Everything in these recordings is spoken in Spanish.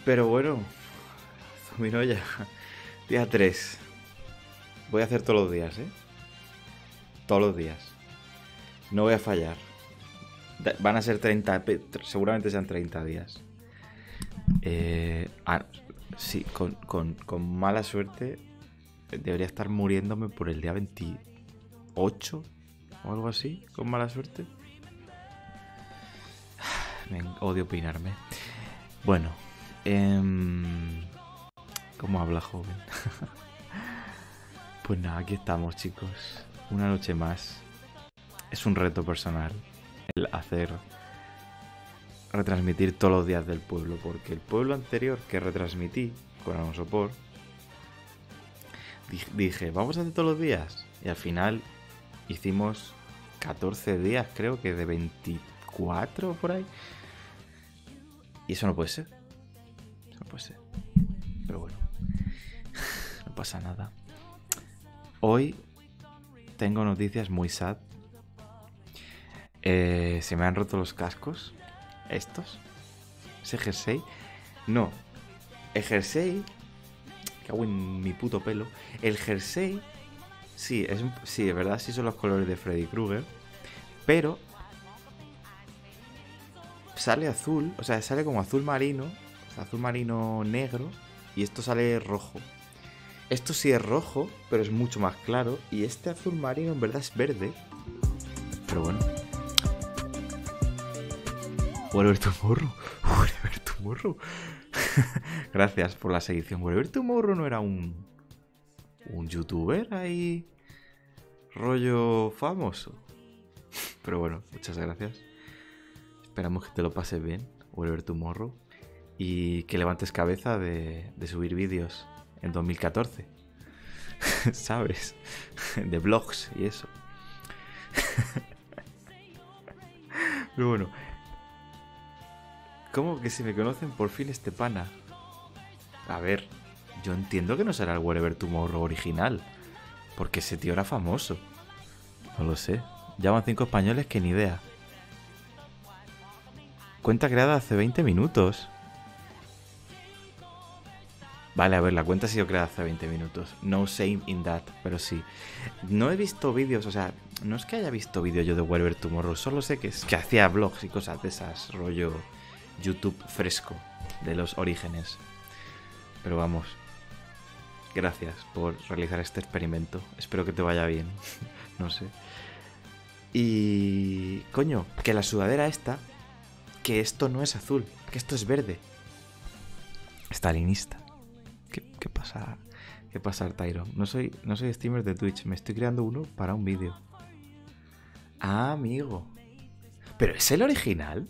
Pero bueno, Zuminoya, día 3. Voy a hacer todos los días, ¿eh? Todos los días. No voy a fallar. Van a ser 30, seguramente sean 30 días. Sí, con mala suerte debería estar muriéndome por el día 28 o algo así, con mala suerte. Me odio peinarme. Bueno, ¿cómo habla, joven? Pues nada, aquí estamos, chicos. Una noche más. Es un reto personal el retransmitir todos los días del pueblo, porque el pueblo anterior que retransmití con Alonsopor, dije, vamos a hacer todos los días, y al final hicimos 14 días, creo que de 24 por ahí, y eso no puede ser. Eso no puede ser. Pero bueno, no pasa nada. Hoy tengo noticias muy sad. Se me han roto los cascos. Estos. Ese jersey. No. El jersey. Cago en mi puto pelo. El jersey. Sí, es verdad, sí son los colores de Freddy Krueger. Pero sale azul. O sea, sale como azul marino. O sea, azul marino negro. Y esto sale rojo. Esto sí es rojo, pero es mucho más claro. Y este azul marino en verdad es verde. Pero bueno. Whatever Tomorrow. Whatever Tomorrow. Gracias por la seguición. Whatever Tomorrow no era un youtuber ahí rollo famoso. Pero bueno, muchas gracias. Esperamos que te lo pases bien, Whatever Tomorrow. Y que levantes cabeza de subir vídeos en 2014. ¿Sabes? De vlogs y eso. Pero bueno. ¿Cómo que si me conocen por fin este pana? A ver, yo entiendo que no será el Whatever Tomorrow original, porque ese tío era famoso. No lo sé. Llaman 5 españoles que ni idea. Cuenta creada hace 20 minutos. Vale, a ver, la cuenta ha sido creada hace 20 minutos. No shame in that, pero sí. No he visto vídeos, o sea, no es que haya visto vídeos yo de Whatever Tomorrow, solo sé que hacía vlogs y cosas de esas, rollo YouTube fresco, de los orígenes. Pero vamos, gracias por realizar este experimento. Espero que te vaya bien. No sé. Y coño, que la sudadera esta, que esto no es azul, que esto es verde. Stalinista. ¿Qué pasa? ¿Qué pasa, Tyron? No soy streamer de Twitch, me estoy creando uno para un vídeo. Ah, amigo. ¿Pero es el original?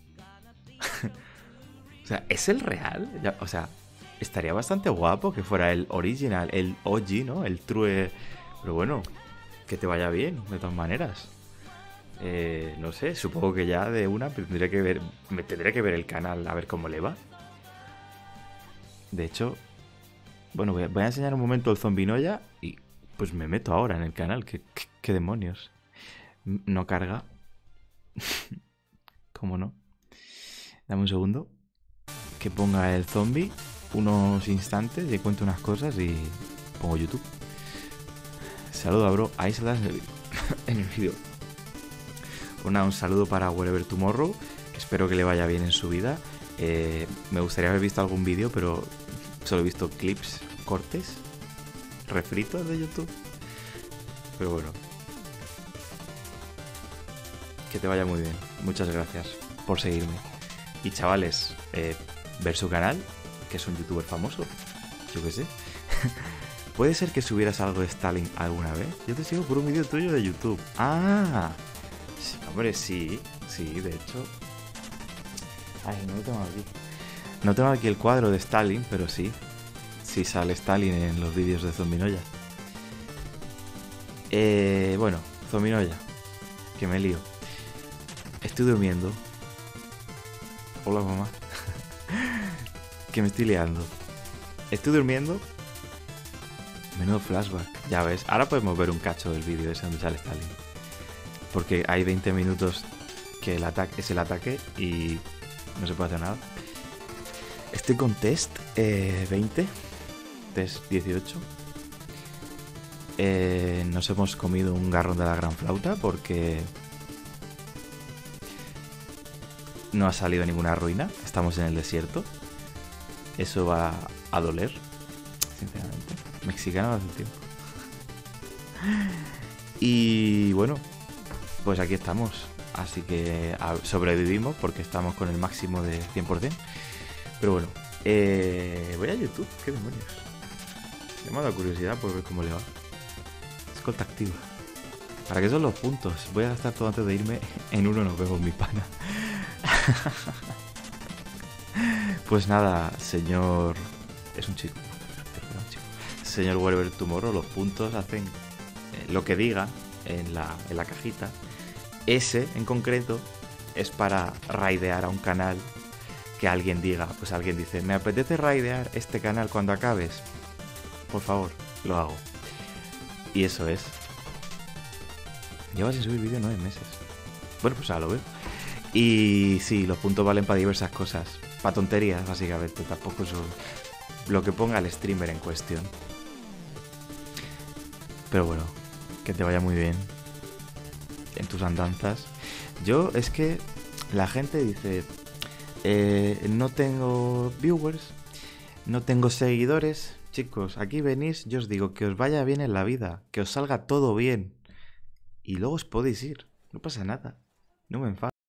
O sea, ¿es el real? O sea, estaría bastante guapo que fuera el original, el OG, ¿no? El true. Pero bueno, que te vaya bien, de todas maneras. No sé, supongo que ya de una tendré que ver el canal a ver cómo le va. De hecho, bueno, voy a enseñar un momento el Zombinoya y pues me meto ahora en el canal. ¿Qué demonios? No carga. ¿Cómo no? Dame un segundo. Que ponga el zombie unos instantes y cuente unas cosas y pongo YouTube. Saluda, bro. Ahí saldrás en el vídeo. Un saludo para Whatever Tomorrow, que espero que le vaya bien en su vida. Me gustaría haber visto algún vídeo, pero solo he visto clips, cortes, refritos de YouTube. Pero bueno, que te vaya muy bien. Muchas gracias por seguirme. Y chavales, ver su canal, que es un youtuber famoso. Yo qué sé. ¿Puede ser que subieras algo de Stalin alguna vez? Yo te sigo por un vídeo tuyo de YouTube. Ah, sí, hombre, sí, de hecho. Ay, no lo tengo aquí. No tengo aquí el cuadro de Stalin, pero sí. Sí sale Stalin en los vídeos de Zombinoya. Bueno, Zombinoya. Que me lío. Estoy durmiendo. Hola, mamá. Que me estoy liando. Estoy durmiendo. Menudo flashback. Ya ves, ahora podemos ver un cacho del vídeo ese donde sale Stalin. Porque hay 20 minutos que es el ataque y no se puede hacer nada. Estoy con test 20, test 18. Nos hemos comido un garrón de la gran flauta porque no ha salido ninguna ruina. Estamos en el desierto. Eso va a doler, sinceramente. Mexicano hace tiempo. Y bueno, pues aquí estamos. Así que sobrevivimos porque estamos con el máximo de 100%. Pero bueno, voy a YouTube. ¿Qué demonios? Me ha dado curiosidad por ver cómo le va. Escolta activa. ¿Para qué son los puntos? Voy a gastar todo antes de irme. En uno nos vemos, mi pana. Pues nada, señor... Es un chico. Señor Wherever Tomorrow, los puntos hacen lo que diga en la cajita. Ese, en concreto, es para raidear a un canal que alguien diga. Pues alguien dice, me apetece raidear este canal cuando acabes. Por favor, lo hago. Y eso es. Lleva sin subir vídeo 9 meses. Bueno, pues ahora lo veo. Y sí, los puntos valen para diversas cosas. Para tonterías, básicamente. Tampoco son lo que ponga el streamer en cuestión. Pero bueno, que te vaya muy bien en tus andanzas. Yo, es que la gente dice, no tengo viewers, no tengo seguidores. Chicos, aquí venís, yo os digo que os vaya bien en la vida, que os salga todo bien. Y luego os podéis ir, no pasa nada, no me enfado.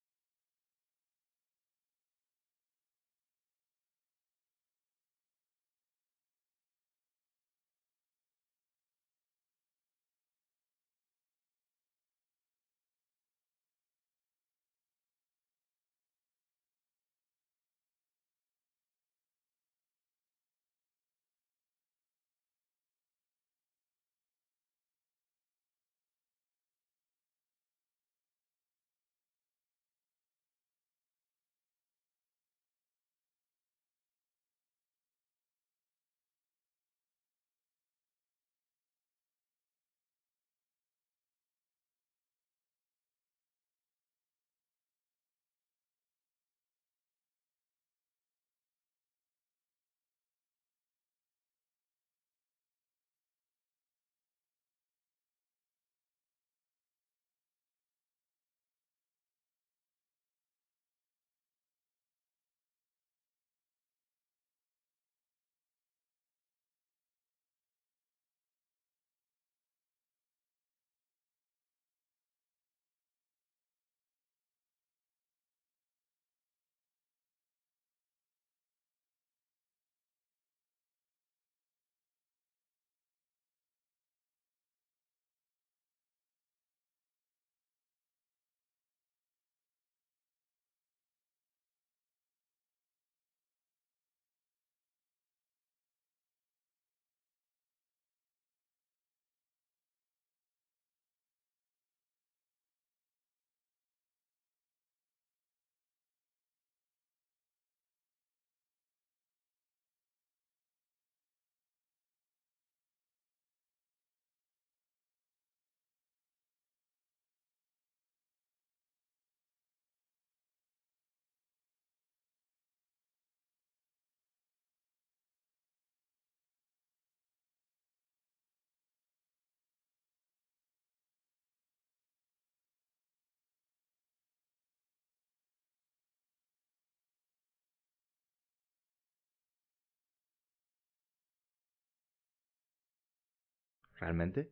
Realmente.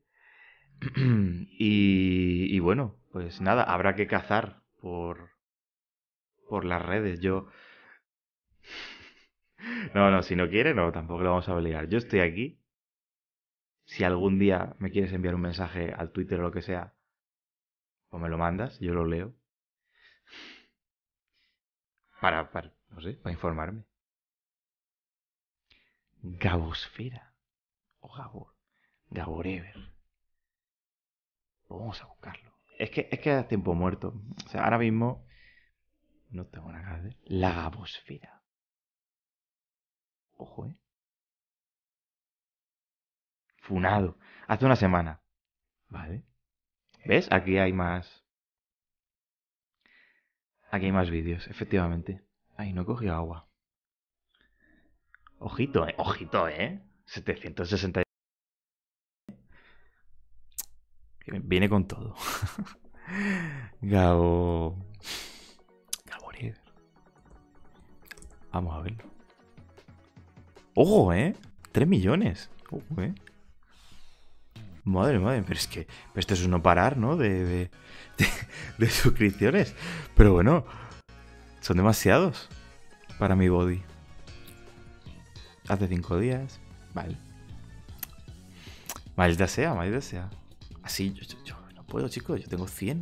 Y bueno, pues nada, habrá que cazar por las redes. Yo... No, si no quiere, no, tampoco le vamos a obligar. Yo estoy aquí. Si algún día me quieres enviar un mensaje al Twitter o lo que sea, pues me lo mandas, yo lo leo. No sé, para informarme. Gabosfera. O Gabor. Gaborever. Pues vamos a buscarlo. Es que es tiempo muerto. O sea, ahora mismo no tengo nada que hacer. La Gabosfera. Ojo, ¿eh? Funado. Hace una semana. Vale. ¿Ves? Aquí hay más. Aquí hay más vídeos, efectivamente. Ay, no he cogido agua. Ojito, ojito, 760. Viene con todo. Gabo. Gabo River. Vamos a verlo. ¡Ojo, 3 millones. Ojo, Madre, madre. Pero es que. Pero esto es un no parar, ¿no? De suscripciones. Pero bueno. Son demasiados. Para mi body. Hace 5 días. Vale. Maldita sea, maldita sea. Así, yo no puedo, chicos. Yo tengo 100.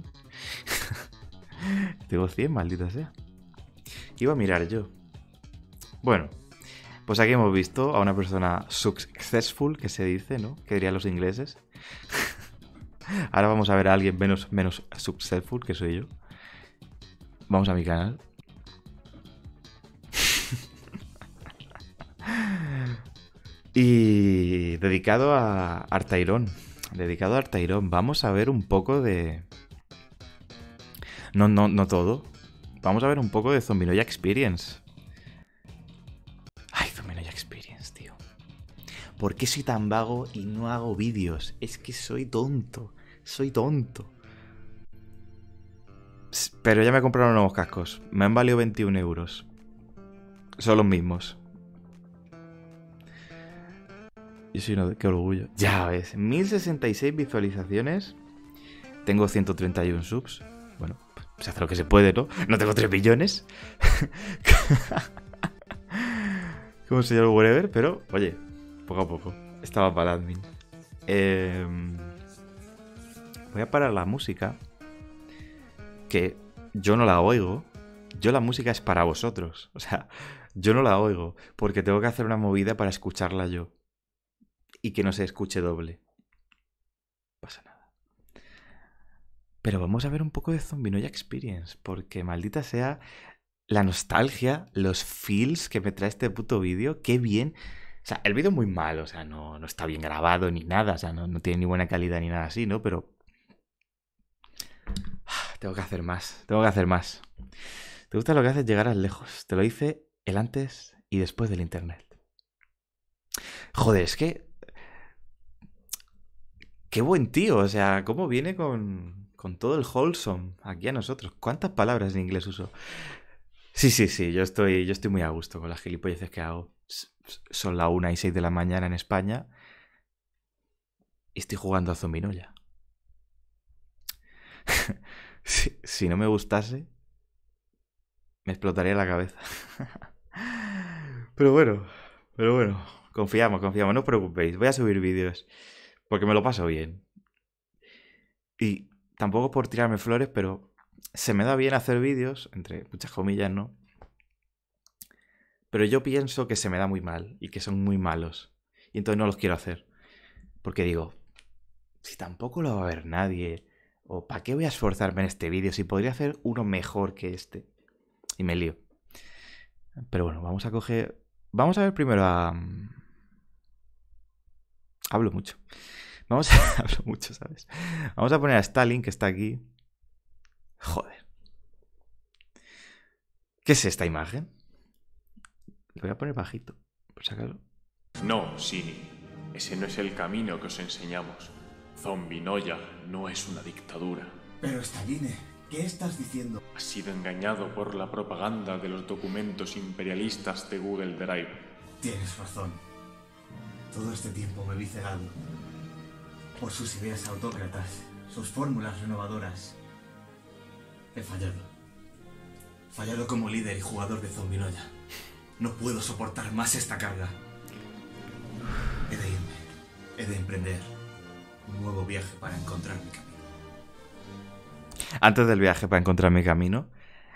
Tengo 100, maldita sea. Iba a mirar yo. Bueno, pues aquí hemos visto a una persona successful, que se dice, ¿no? Que dirían los ingleses. Ahora vamos a ver a alguien menos successful, que soy yo. Vamos a mi canal. Y dedicado a Artairón. Dedicado a Artairón. Vamos a ver un poco de... No todo. Vamos a ver un poco de Zombinoya Experience. Ay, Zombinoya Experience, tío. ¿Por qué soy tan vago y no hago vídeos? Es que soy tonto. Soy tonto. Pero ya me compraron nuevos cascos. Me han valido 21 euros. Son los mismos. Yo soy uno de... Qué orgullo. Ya ves. 1066 visualizaciones. Tengo 131 subs. Bueno, se hace lo que se puede, ¿no? No tengo 3 millones. Como señor whatever, pero, oye, poco a poco. Estaba para el admin. Voy a parar la música. Que yo no la oigo. Yo la música es para vosotros. O sea, yo no la oigo. Porque tengo que hacer una movida para escucharla yo. Y que no se escuche doble. No pasa nada. Pero vamos a ver un poco de Zombinoya Experience. Porque maldita sea la nostalgia, los feels que me trae este puto vídeo. Qué bien. O sea, el vídeo es muy malo. O sea, no está bien grabado ni nada. O sea, no tiene ni buena calidad ni nada así, ¿no? Pero... tengo que hacer más. Tengo que hacer más. ¿Te gusta lo que haces? Llegar a lejos. Te lo hice el antes y después del internet. Joder, es que... Qué buen tío. O sea, cómo viene con todo el wholesome aquí a nosotros. ¿Cuántas palabras en inglés uso? Sí. Yo estoy muy a gusto con las gilipolleces que hago. Son las 1:06 de la mañana en España. Y estoy jugando a Zombinoya. Si no me gustase, me explotaría la cabeza. Pero bueno. Confiamos. No os preocupéis. Voy a subir vídeos. Porque me lo paso bien. Y tampoco por tirarme flores, pero se me da bien hacer vídeos, entre muchas comillas, ¿no? Pero yo pienso que se me da muy mal y que son muy malos. Y entonces no los quiero hacer. Porque digo, si tampoco lo va a ver nadie, o ¿para qué voy a esforzarme en este vídeo si podría hacer uno mejor que este? Y me lío. Pero bueno, vamos a coger... Vamos a ver primero a... Hablo mucho. Hablo mucho, ¿sabes? Vamos a poner a Stalin, que está aquí. Joder. ¿Qué es esta imagen? Lo voy a poner bajito, por si acaso. No, Sini. Ese no es el camino que os enseñamos. Zombinoya no es una dictadura. Pero Staline, ¿qué estás diciendo? Has sido engañado por la propaganda de los documentos imperialistas de Google Drive. Tienes razón. Todo este tiempo me vi cegado por sus ideas autócratas, sus fórmulas renovadoras. He fallado. Fallado como líder y jugador de Zombinoya. No puedo soportar más esta carga. He de irme. He de emprender un nuevo viaje para encontrar mi camino. Antes del viaje para encontrar mi camino.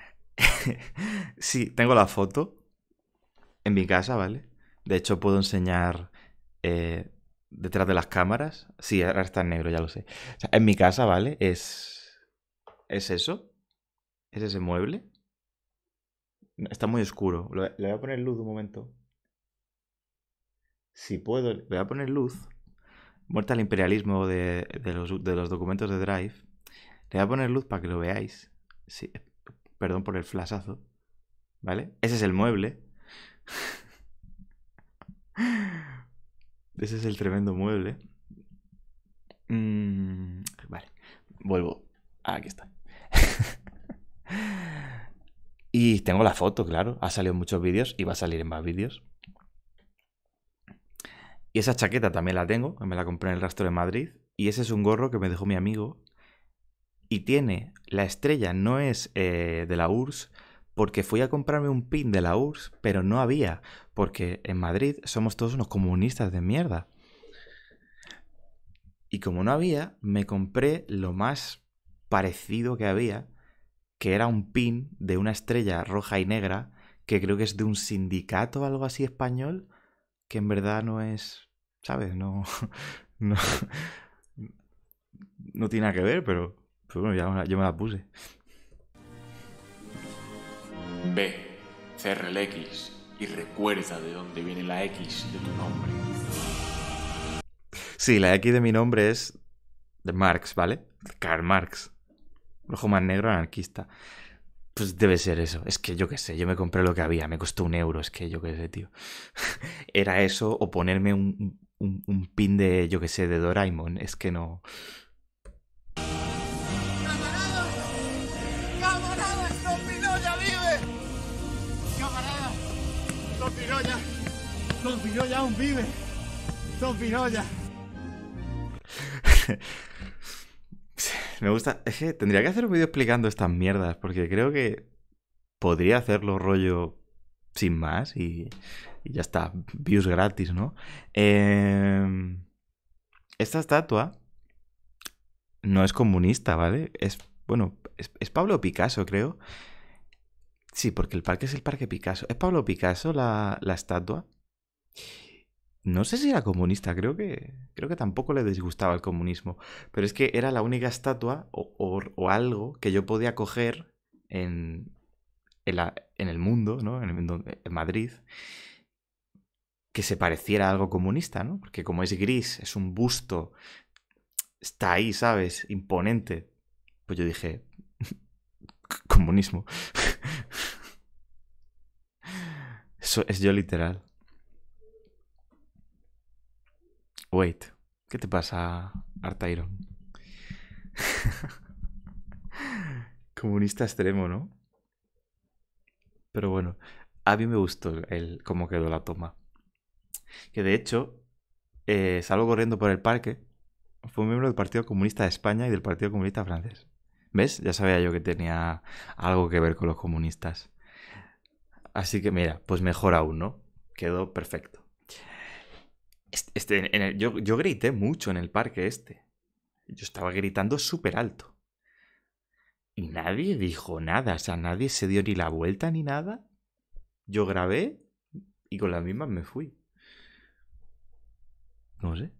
Sí, tengo la foto en mi casa, ¿vale? De hecho, puedo enseñar detrás de las cámaras. Sí, ahora está en negro, ya lo sé. O sea, en mi casa, ¿vale? ¿Es eso? ¿Es ese mueble? Está muy oscuro. Le voy a poner luz un momento. Si puedo, le voy a poner luz. Muerta el imperialismo de los documentos de Drive. Le voy a poner luz para que lo veáis. Sí, perdón por el flashazo. ¿Vale? Ese es el mueble. Ese es el tremendo mueble. Vale, vuelvo. Aquí está. Y tengo la foto, claro. Ha salido en muchos vídeos y va a salir en más vídeos. Y esa chaqueta también la tengo, que me la compré en el Rastro de Madrid. Y ese es un gorro que me dejó mi amigo. Y tiene, la estrella no es de la URSS, porque fui a comprarme un pin de la URSS, pero no había, porque en Madrid somos todos unos comunistas de mierda. Y como no había, me compré lo más parecido que había, que era un pin de una estrella roja y negra, que creo que es de un sindicato o algo así español, que en verdad no es, ¿sabes? No, no, no tiene nada que ver, pero bueno, yo me la puse. Ve, cerra el X y recuerda de dónde viene la X de tu nombre. Sí, la X de mi nombre es de Marx, ¿vale? Karl Marx. Rojo más negro anarquista. Pues debe ser eso. Es que yo qué sé, yo me compré lo que había, me costó €1. Es que yo qué sé, tío. Era eso o ponerme un pin de, yo qué sé, de Doraemon. Es que no. ¡Camarada! ¡Don Pinoya vive! ¡Camarada! ¡Don Pinoya! ¡Don Pinoya aún vive! ¡Don Pinoya! Me gusta. Es que tendría que hacer un vídeo explicando estas mierdas, porque creo que podría hacerlo rollo sin más y ya está. Views gratis, ¿no? Esta estatua no es comunista, ¿vale? Es, bueno, es Pablo Picasso, creo. Sí, porque el parque es el Parque Picasso. ¿Es Pablo Picasso la estatua? No sé si era comunista, creo que tampoco le disgustaba el comunismo. Pero es que era la única estatua o algo que yo podía coger en el mundo, ¿no? En Madrid, que se pareciera a algo comunista, ¿no? Porque como es gris, es un busto, está ahí, ¿sabes? Imponente. Pues yo dije, comunismo. Eso es yo literal. Wait, ¿qué te pasa, Artairon? Comunista extremo, ¿no? Pero bueno, a mí me gustó cómo quedó la toma. Que de hecho, salgo corriendo por el parque. Fue miembro del Partido Comunista de España y del Partido Comunista francés. ¿Ves? Ya sabía yo que tenía algo que ver con los comunistas. Así que mira, pues mejor aún, ¿no? Quedó perfecto. Yo grité mucho en el parque este. Yo estaba gritando súper alto. Y nadie dijo nada. O sea, nadie se dio ni la vuelta ni nada. Yo grabé y con las mismas me fui. No sé.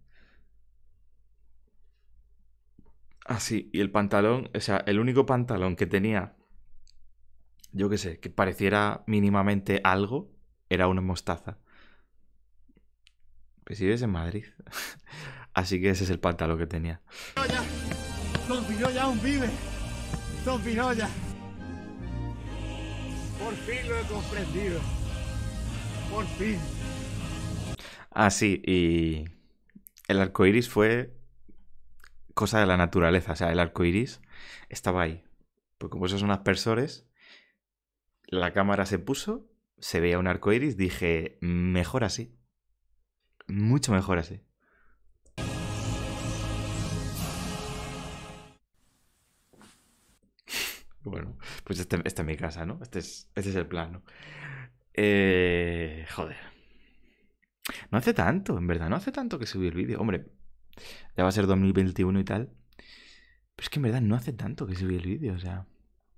Ah, sí, y el pantalón, o sea, el único pantalón que tenía, yo qué sé, que pareciera mínimamente algo, era una mostaza. Pues si vives en Madrid. Así que ese es el pantalón que tenía. ¡Don Pinoya aún vive! ¡Don Pinoya! Por fin lo he comprendido. Por fin. Ah, sí, y el arco iris fue cosa de la naturaleza. O sea, el arco iris estaba ahí. Pues como esos son aspersores, la cámara se puso, se veía un arco iris, dije, mejor así. Mucho mejor así. Bueno, pues esta es mi casa, ¿no? Este es el plan, ¿no? Joder. No hace tanto, en verdad, no hace tanto que subí el vídeo. Hombre, ya va a ser 2021 y tal. Pero es que en verdad no hace tanto que subí el vídeo, o sea.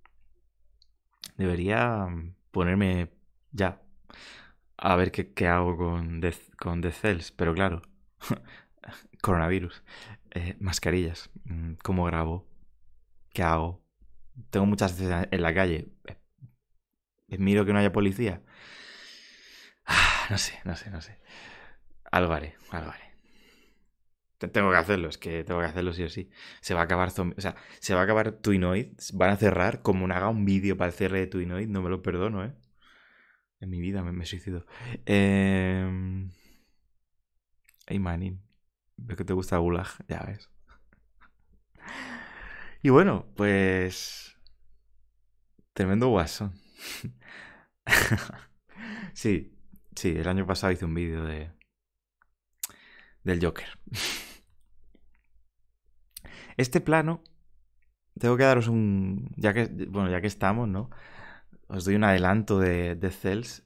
Debería ponerme ya a ver qué hago con Death Cells. Pero claro, coronavirus. Mascarillas. ¿Cómo grabo? ¿Qué hago? Tengo muchas veces en la calle. Miro que no haya policía. No sé. Algo haré. Tengo que hacerlo, es que tengo que hacerlo sí o sí. Se va a acabar se va a acabar Twinoid. Van a cerrar. Como no haga un vídeo para el cierre de Twinoid, no me lo perdono, ¿eh? En mi vida me suicido. Hey, manín. Veo que te gusta Gulag, ya ves. Y bueno, pues... Tremendo guasón. Sí, sí, el año pasado hice un vídeo del Joker. Este plano, tengo que daros un... Ya que estamos, ¿no? Os doy un adelanto de Dead Cells.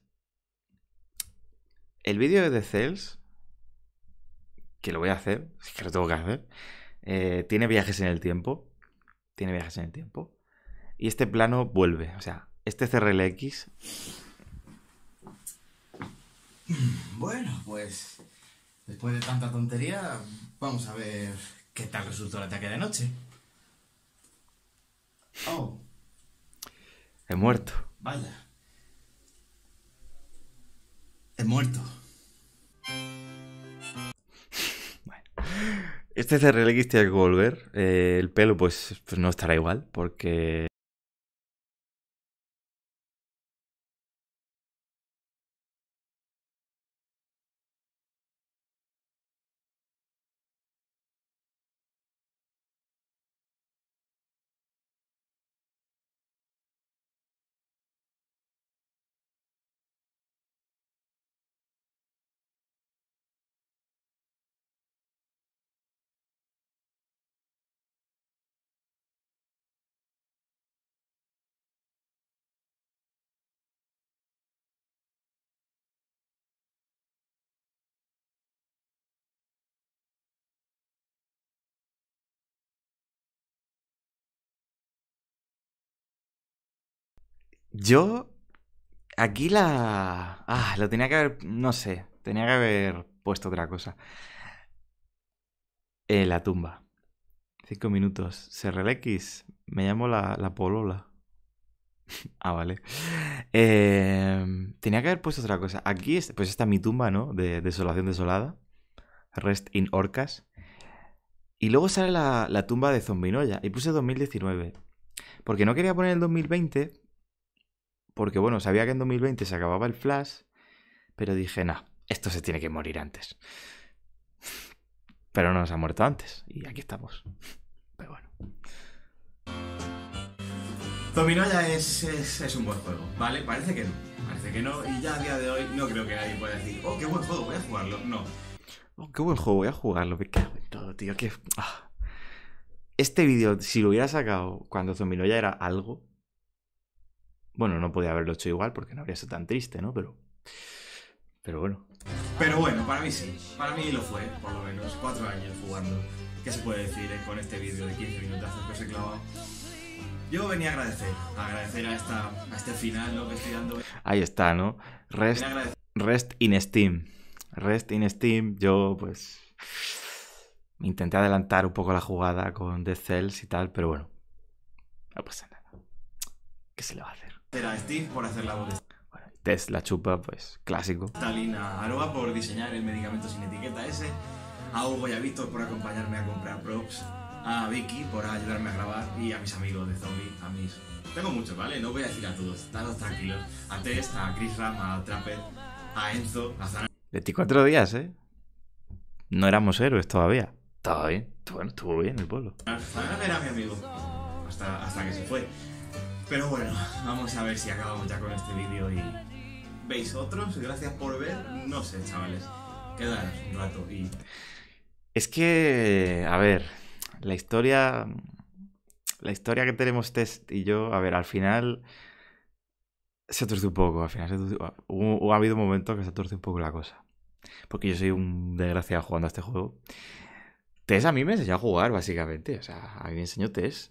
El vídeo de Dead Cells, que lo voy a hacer, es que lo tengo que hacer, tiene viajes en el tiempo. Tiene viajes en el tiempo. Y este plano vuelve. O sea, este CRLX... Bueno, pues después de tanta tontería, vamos a ver qué tal resultó el ataque de noche. Oh, He muerto. vaya. He muerto. Este CRLX tiene que volver. El pelo, pues no estará igual, porque... Yo... Aquí la... lo tenía que haber... No sé. Tenía que haber puesto otra cosa. La tumba. 5 minutos. CRLX. Me llamo la Polola. Vale. Tenía que haber puesto otra cosa. Aquí, pues está mi tumba, ¿no? De Desolación Desolada. Rest in Orcas. Y luego sale la tumba de Zombinoya. Y puse 2019. Porque no quería poner el 2020. Porque, bueno, sabía que en 2020 se acababa el Flash. Pero dije, no, esto se tiene que morir antes. Pero no se ha muerto antes. Y aquí estamos. Pero bueno. Zombinoya es un buen juego, ¿vale? Parece que no. Parece que no. Y ya a día de hoy no creo que nadie pueda decir, oh, qué buen juego, voy a jugarlo. No. Oh, qué buen juego, voy a jugarlo. Me cago en todo, tío. Este vídeo, si lo hubiera sacado cuando Zombinoya era algo... Bueno, no podía haberlo hecho igual porque no habría sido tan triste, ¿no? Pero bueno. Pero bueno, para mí sí. Para mí lo fue, por lo menos. 4 años jugando. ¿Qué se puede decir con este vídeo de 15 minutazos que os he clavado? Yo venía a agradecer a este final, ¿no? Que estoy dando. Ahí está, ¿no? Rest in Steam. Rest in Steam, yo pues... Intenté adelantar un poco la jugada con Dead Cells y tal, pero bueno. No pasa nada. ¿Qué se le va a hacer? Era Steve por hacer la voz de Bueno, Tess la chupa, pues clásico. Stalin, a Aroa por diseñar el medicamento sin etiqueta ese, a Hugo y a Víctor por acompañarme a comprar props, a Vicky por ayudarme a grabar y a mis amigos de Zombie, a mis... Tengo muchos, ¿vale? No voy a decir a todos, estados tranquilos. A Tess, a Chris Ram, a Trapper, a Enzo, a Zana... 24 días, ¿eh? No éramos héroes todavía. Estaba bien. Bueno, estuvo bien el pueblo. Zana era mi amigo, hasta que se fue. Pero bueno, vamos a ver si acabamos ya con este vídeo y... ¿Veis otros? Gracias por ver. No sé, chavales. Quedaros un rato y... Es que, a ver, la historia que tenemos Tess y yo, a ver, al final se torce un poco, al final ha habido momentos que se torce un poco la cosa. Porque yo soy un desgraciado jugando a este juego. Tess a mí me enseñó a jugar, básicamente. O sea, a mí me enseñó Tess.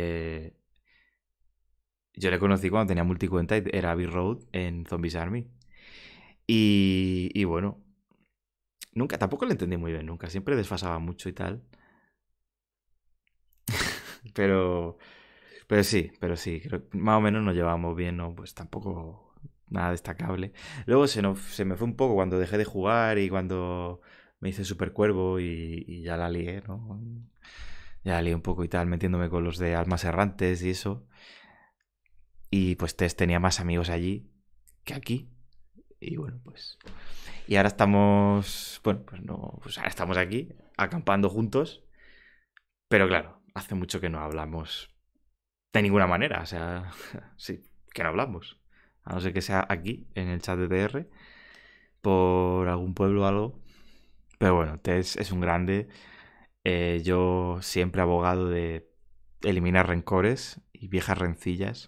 Yo le conocí cuando tenía multicuenta y era Abbey Road en Zombies Army. Y bueno, tampoco lo entendí muy bien, nunca. Siempre desfasaba mucho y tal. pero sí, creo que más o menos nos llevamos bien, ¿no? Pues tampoco nada destacable. Luego se me fue un poco cuando dejé de jugar y cuando me hice Super Cuervo y ya la lié, ¿no? Ya la lié un poco y tal, metiéndome con los de Almas Errantes y eso. Y pues Tess tenía más amigos allí que aquí. Y bueno, pues... Y ahora estamos... Bueno, pues no... Pues ahora estamos aquí, acampando juntos. Pero claro, hace mucho que no hablamos de ninguna manera. O sea, sí, que no hablamos. A no ser que sea aquí, en el chat de TR, por algún pueblo o algo. Pero bueno, Tess es un grande. Yo siempre abogado de eliminar rencores y viejas rencillas.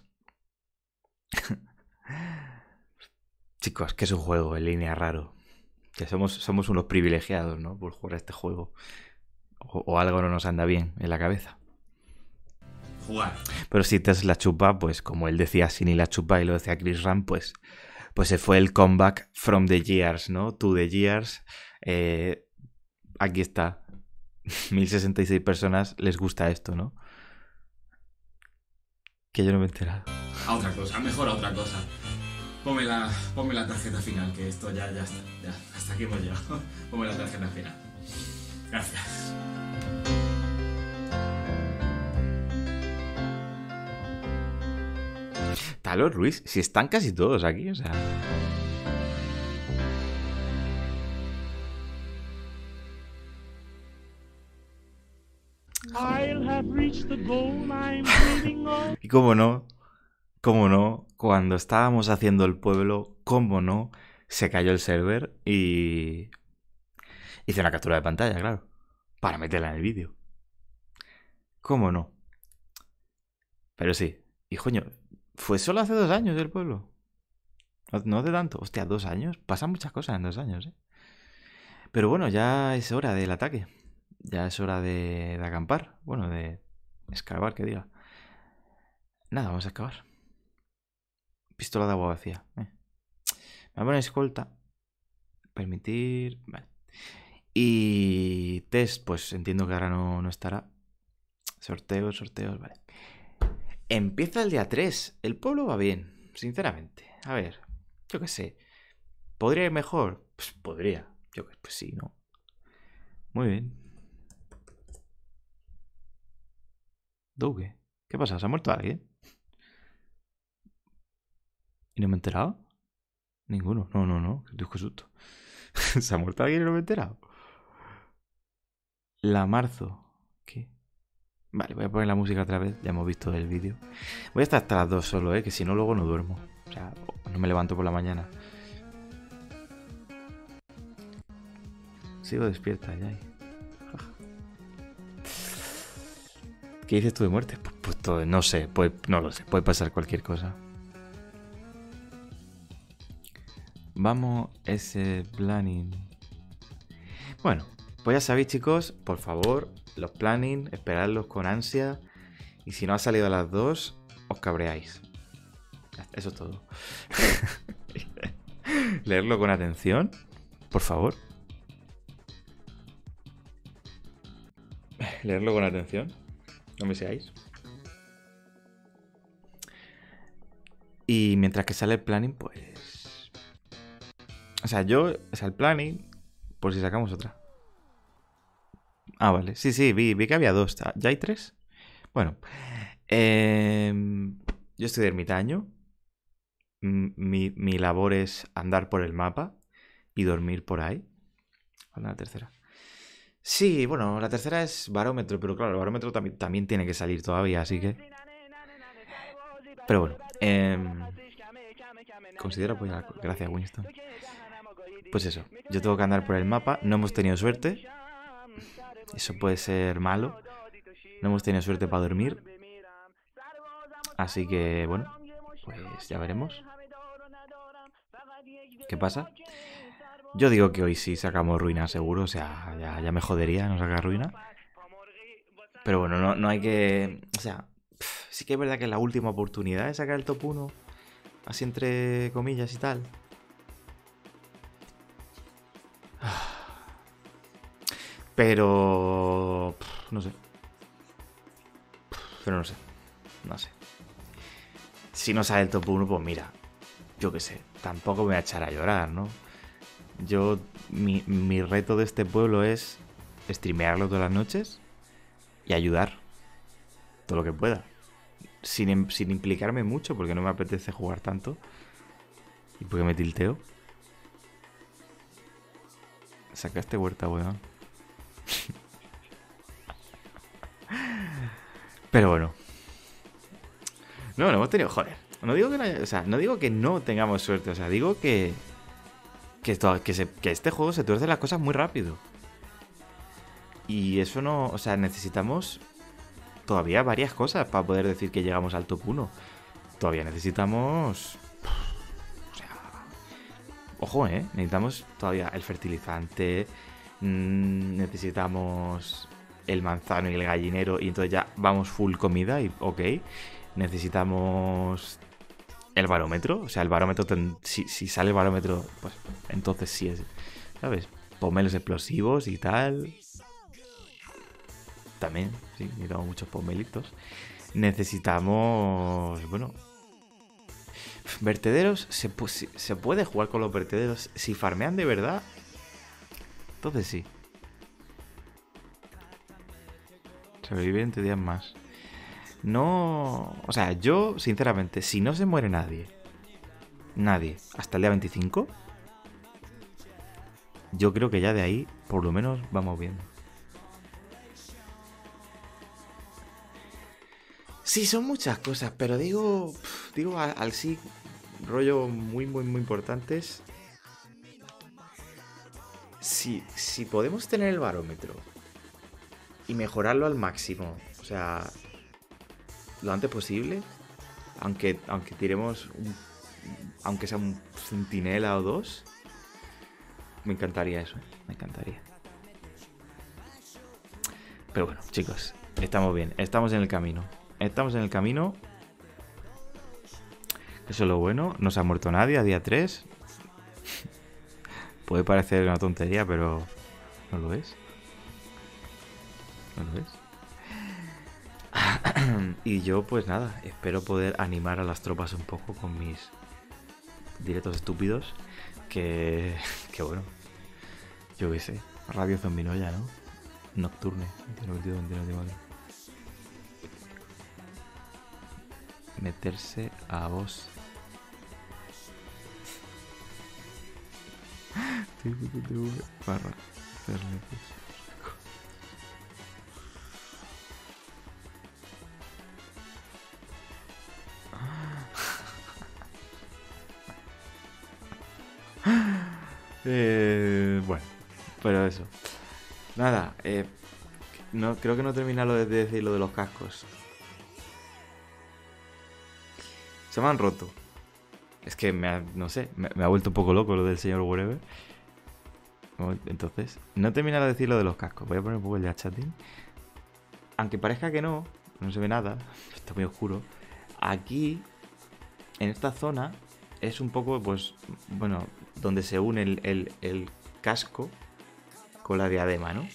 Chicos, que es un juego en línea raro. Que somos unos privilegiados, ¿no? Por jugar a este juego. O algo no nos anda bien en la cabeza. Jugar. Pero si Tess la chupa, pues como él decía Sini la chupa y lo decía Chris Ram, pues se fue el comeback from the years, ¿no? To the years. Aquí está. 1066 personas les gusta esto, ¿no? Que yo no me he enterado. A otra cosa, mejor a otra cosa. Ponme la tarjeta final, que esto ya está. Ya, hasta aquí hemos llegado. Ponme la tarjeta final. Gracias. Talos Ruiz, si están casi todos aquí, o sea... Y cómo no, cuando estábamos haciendo el pueblo, cómo no, se cayó el server y hice una captura de pantalla, claro, para meterla en el vídeo. Cómo no. Pero sí, y coño, fue solo hace 2 años el pueblo. No hace tanto, hostia, 2 años, pasan muchas cosas en 2 años, ¿eh? Pero bueno, ya es hora del ataque. Ya es hora de acampar. Bueno, de escavar, que diga. Nada, vamos a excavar. Pistola de agua vacía. Me voy a poner escolta. Permitir... Vale. Y test, pues entiendo que ahora no estará. Sorteos, vale. Empieza el día 3. El pueblo va bien, sinceramente. A ver, yo qué sé. ¿Podría ir mejor? Pues podría. Pues sí, ¿no? Muy bien. Douge, ¿qué pasa? ¿Se ha muerto alguien? ¿Y no me he enterado? Ninguno. No. Dios, qué susto. ¿Se ha muerto alguien y no me he enterado? La Marzo. ¿Qué? Vale, voy a poner la música otra vez. Ya hemos visto el vídeo. Voy a estar hasta las 2 solo, que si no luego no duermo. O sea, no me levanto por la mañana. Sigo despierta ya. ¿Qué dices tú de muerte? Pues todo, no sé, no lo sé, puede pasar cualquier cosa. Vamos, ese planning. Bueno, pues ya sabéis, chicos, por favor, los planning, esperadlos con ansia. Y si no ha salido a las 2, os cabreáis. Eso es todo. Leerlo con atención, por favor. Leerlo con atención. No me seáis. Y mientras que sale el planning, pues... O sea, el planning, por si sacamos otra. Ah, vale. Sí, vi que había 2. ¿Ya hay 3? Bueno. Yo estoy de ermitaño. Mi labor es andar por el mapa y dormir por ahí. ¿Cuál es la tercera? Sí, bueno, la tercera es barómetro, pero claro, el barómetro también tiene que salir todavía, así que... Pero bueno, considero apoyar... Gracias, Winston. Pues eso, yo tengo que andar por el mapa, no hemos tenido suerte. Eso puede ser malo. No hemos tenido suerte para dormir. Así que, bueno, pues ya veremos qué pasa. Yo digo que hoy sí sacamos ruina seguro, o sea, ya me jodería no sacar ruina. Pero bueno, no hay que... O sea, sí que es verdad que es la última oportunidad de sacar el top 1, así entre comillas y tal. Pero... no sé. Pero no sé. Si no sale el top 1, pues mira, yo qué sé, tampoco me voy a echar a llorar, ¿no? Mi reto de este pueblo es streamearlo todas las noches y ayudar todo lo que pueda. Sin implicarme mucho, porque no me apetece jugar tanto y porque me tilteo. Sacaste huerta, weón. Pero bueno. No hemos tenido... Joder. No digo que no, o sea, no digo que no tengamos suerte. O sea, digo que este juego se tuerce las cosas muy rápido. Y eso no... O sea, necesitamos todavía varias cosas para poder decir que llegamos al top 1. Todavía necesitamos... O sea... Ojo, necesitamos todavía el fertilizante. Necesitamos el manzano y el gallinero. Y entonces ya vamos full comida y ok. Necesitamos el barómetro. O sea, el barómetro... Si sale el barómetro, pues entonces sí es... ¿Sabes? Pomelos explosivos y tal... También, sí, necesitamos muchos pomelitos. Necesitamos... Bueno... Vertederos... Se puede jugar con los vertederos. Si farmean de verdad... Entonces sí. Sobrevive 20 días más. No... O sea, yo, sinceramente, si no se muere nadie... Nadie. Hasta el día 25... Yo creo que ya de ahí, por lo menos, vamos viendo. Sí, son muchas cosas, pero digo al sí, rollo muy importantes. Si podemos tener el barómetro y mejorarlo al máximo, o sea, lo antes posible, aunque tiremos, aunque sea un centinela o dos, me encantaría eso, me encantaría. Pero bueno, chicos, estamos bien, estamos en el camino. Estamos en el camino. Eso es lo bueno. No se ha muerto nadie a día 3. Puede parecer una tontería, pero no lo es. No lo es. Y yo, pues nada, espero poder animar a las tropas un poco con mis directos estúpidos. Que bueno. Yo qué sé. Radio Zombinoya, ¿no? Nocturne. 21, meterse a vos. Barra bueno, pero eso. Nada, no, creo que no termina lo de decir lo de los cascos. Se me han roto. Es que no sé, me ha vuelto un poco loco lo del señor Whatever. Entonces, no termina de decir lo de los cascos. Voy a poner un poco el ya chatting. Aunque parezca que no se ve nada. Está muy oscuro. Aquí, en esta zona, es un poco, pues, bueno, donde se une el casco con la diadema, ¿no?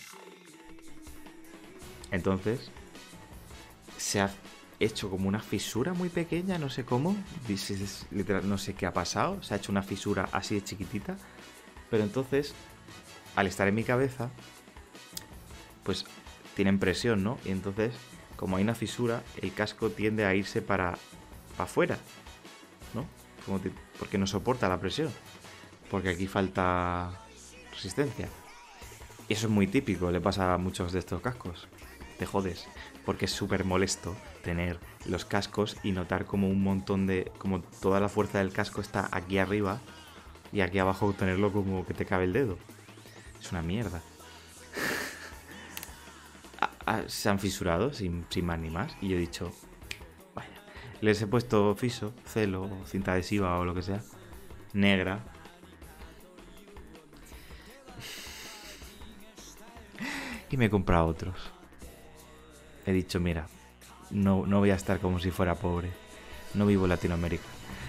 Entonces, se ha hecho como una fisura muy pequeña, no sé cómo, literal, no sé qué ha pasado, se ha hecho una fisura así de chiquitita, pero entonces, al estar en mi cabeza, pues tienen presión, ¿no? Y entonces, como hay una fisura, el casco tiende a irse para afuera, ¿no? Porque no soporta la presión, porque aquí falta resistencia. Y eso es muy típico, le pasa a muchos de estos cascos. Te jodes, porque es súper molesto tener los cascos y notar como un montón de... como toda la fuerza del casco está aquí arriba y aquí abajo tenerlo como que te cabe el dedo. Es una mierda. Se han fisurado sin más ni más y yo he dicho, vaya, les he puesto fiso, celo, cinta adhesiva o lo que sea, negra. Y me he comprado otros. He dicho, mira, no voy a estar como si fuera pobre. No vivo en Latinoamérica.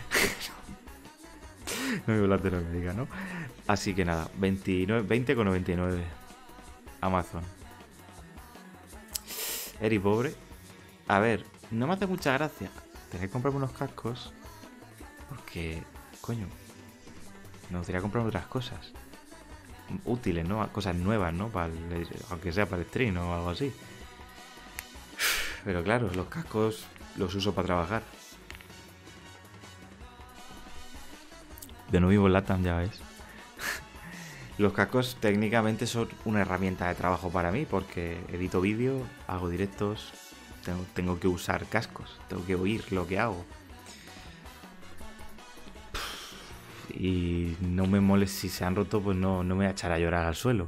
No vivo en Latinoamérica, ¿no? Así que nada, 20,99 Amazon. Eri pobre. A ver, no me hace mucha gracia tener que comprarme unos cascos. Porque, coño, me gustaría comprarme otras cosas útiles, ¿no? Cosas nuevas, ¿no? Aunque sea para el stream o algo así. Pero claro, los cascos los uso para trabajar. Yo no vivo en LATAM, ya ves. Los cascos técnicamente son una herramienta de trabajo para mí porque edito vídeo, hago directos, tengo que usar cascos, tengo que oír lo que hago. Y no me molesta si se han roto, pues no me voy a echar a llorar al suelo.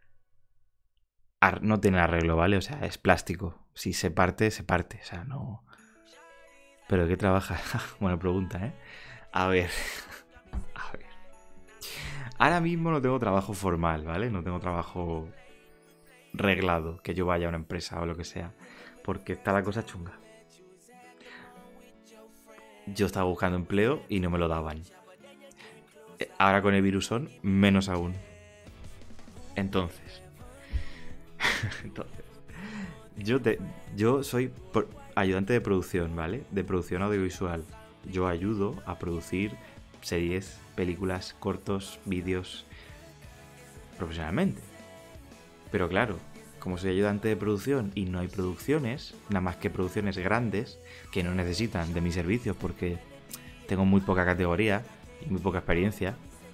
No tiene arreglo, ¿vale? O sea, es plástico. Si se parte, se parte. O sea, no... ¿Pero de qué trabajas? Buena pregunta, ¿eh? A ver. A ver. Ahora mismo no tengo trabajo formal, ¿vale? No tengo trabajo reglado, que yo vaya a una empresa o lo que sea. Porque está la cosa chunga. Yo estaba buscando empleo y no me lo daban. Ahora con el virusón, menos aún. Entonces, yo soy ayudante de producción, ¿vale? De producción audiovisual. Yo ayudo a producir series, películas, cortos, vídeos profesionalmente. Pero claro, como soy ayudante de producción y no hay producciones, nada más que producciones grandes que no necesitan de mis servicios porque tengo muy poca categoría y muy poca experiencia,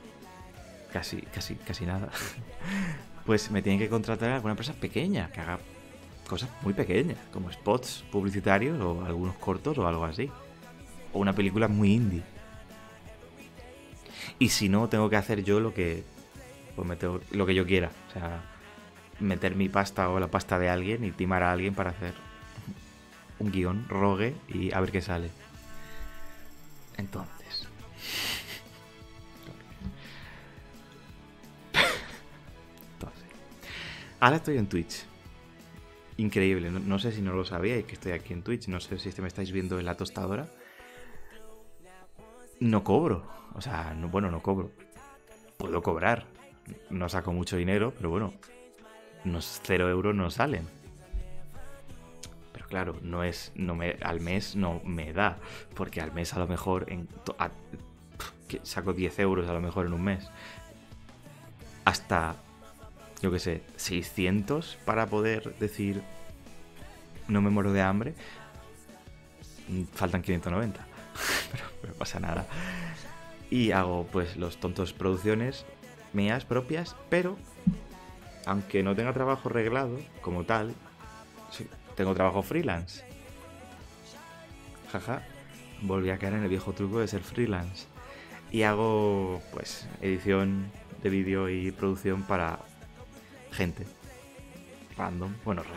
casi nada, pues me tienen que contratar a alguna empresa pequeña que haga cosas muy pequeñas, como spots publicitarios o algunos cortos o algo así, o una película muy indie. Y si no, tengo que hacer yo lo que yo quiera, o sea, meter mi pasta o la pasta de alguien y timar a alguien para hacer un guión, rogue y a ver qué sale. Entonces ahora estoy en Twitch. Increíble, no sé si no lo sabíais que estoy aquí en Twitch. No sé si me estáis viendo en la tostadora. No cobro. O sea, no cobro. Puedo cobrar. No saco mucho dinero, pero bueno, unos 0 euros no salen. Pero claro, al mes no me da. Porque al mes a lo mejor saco 10 euros a lo mejor en un mes. Hasta... yo qué sé, 600 para poder decir no me muero de hambre. Faltan 590. Pero no pasa nada. Y hago pues los tontos producciones mías propias, pero aunque no tenga trabajo reglado como tal, sí, tengo trabajo freelance. Jaja, volví a caer en el viejo truco de ser freelance. Y hago pues edición de vídeo y producción para gente random,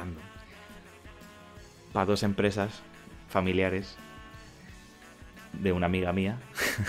para 2 empresas familiares de una amiga mía,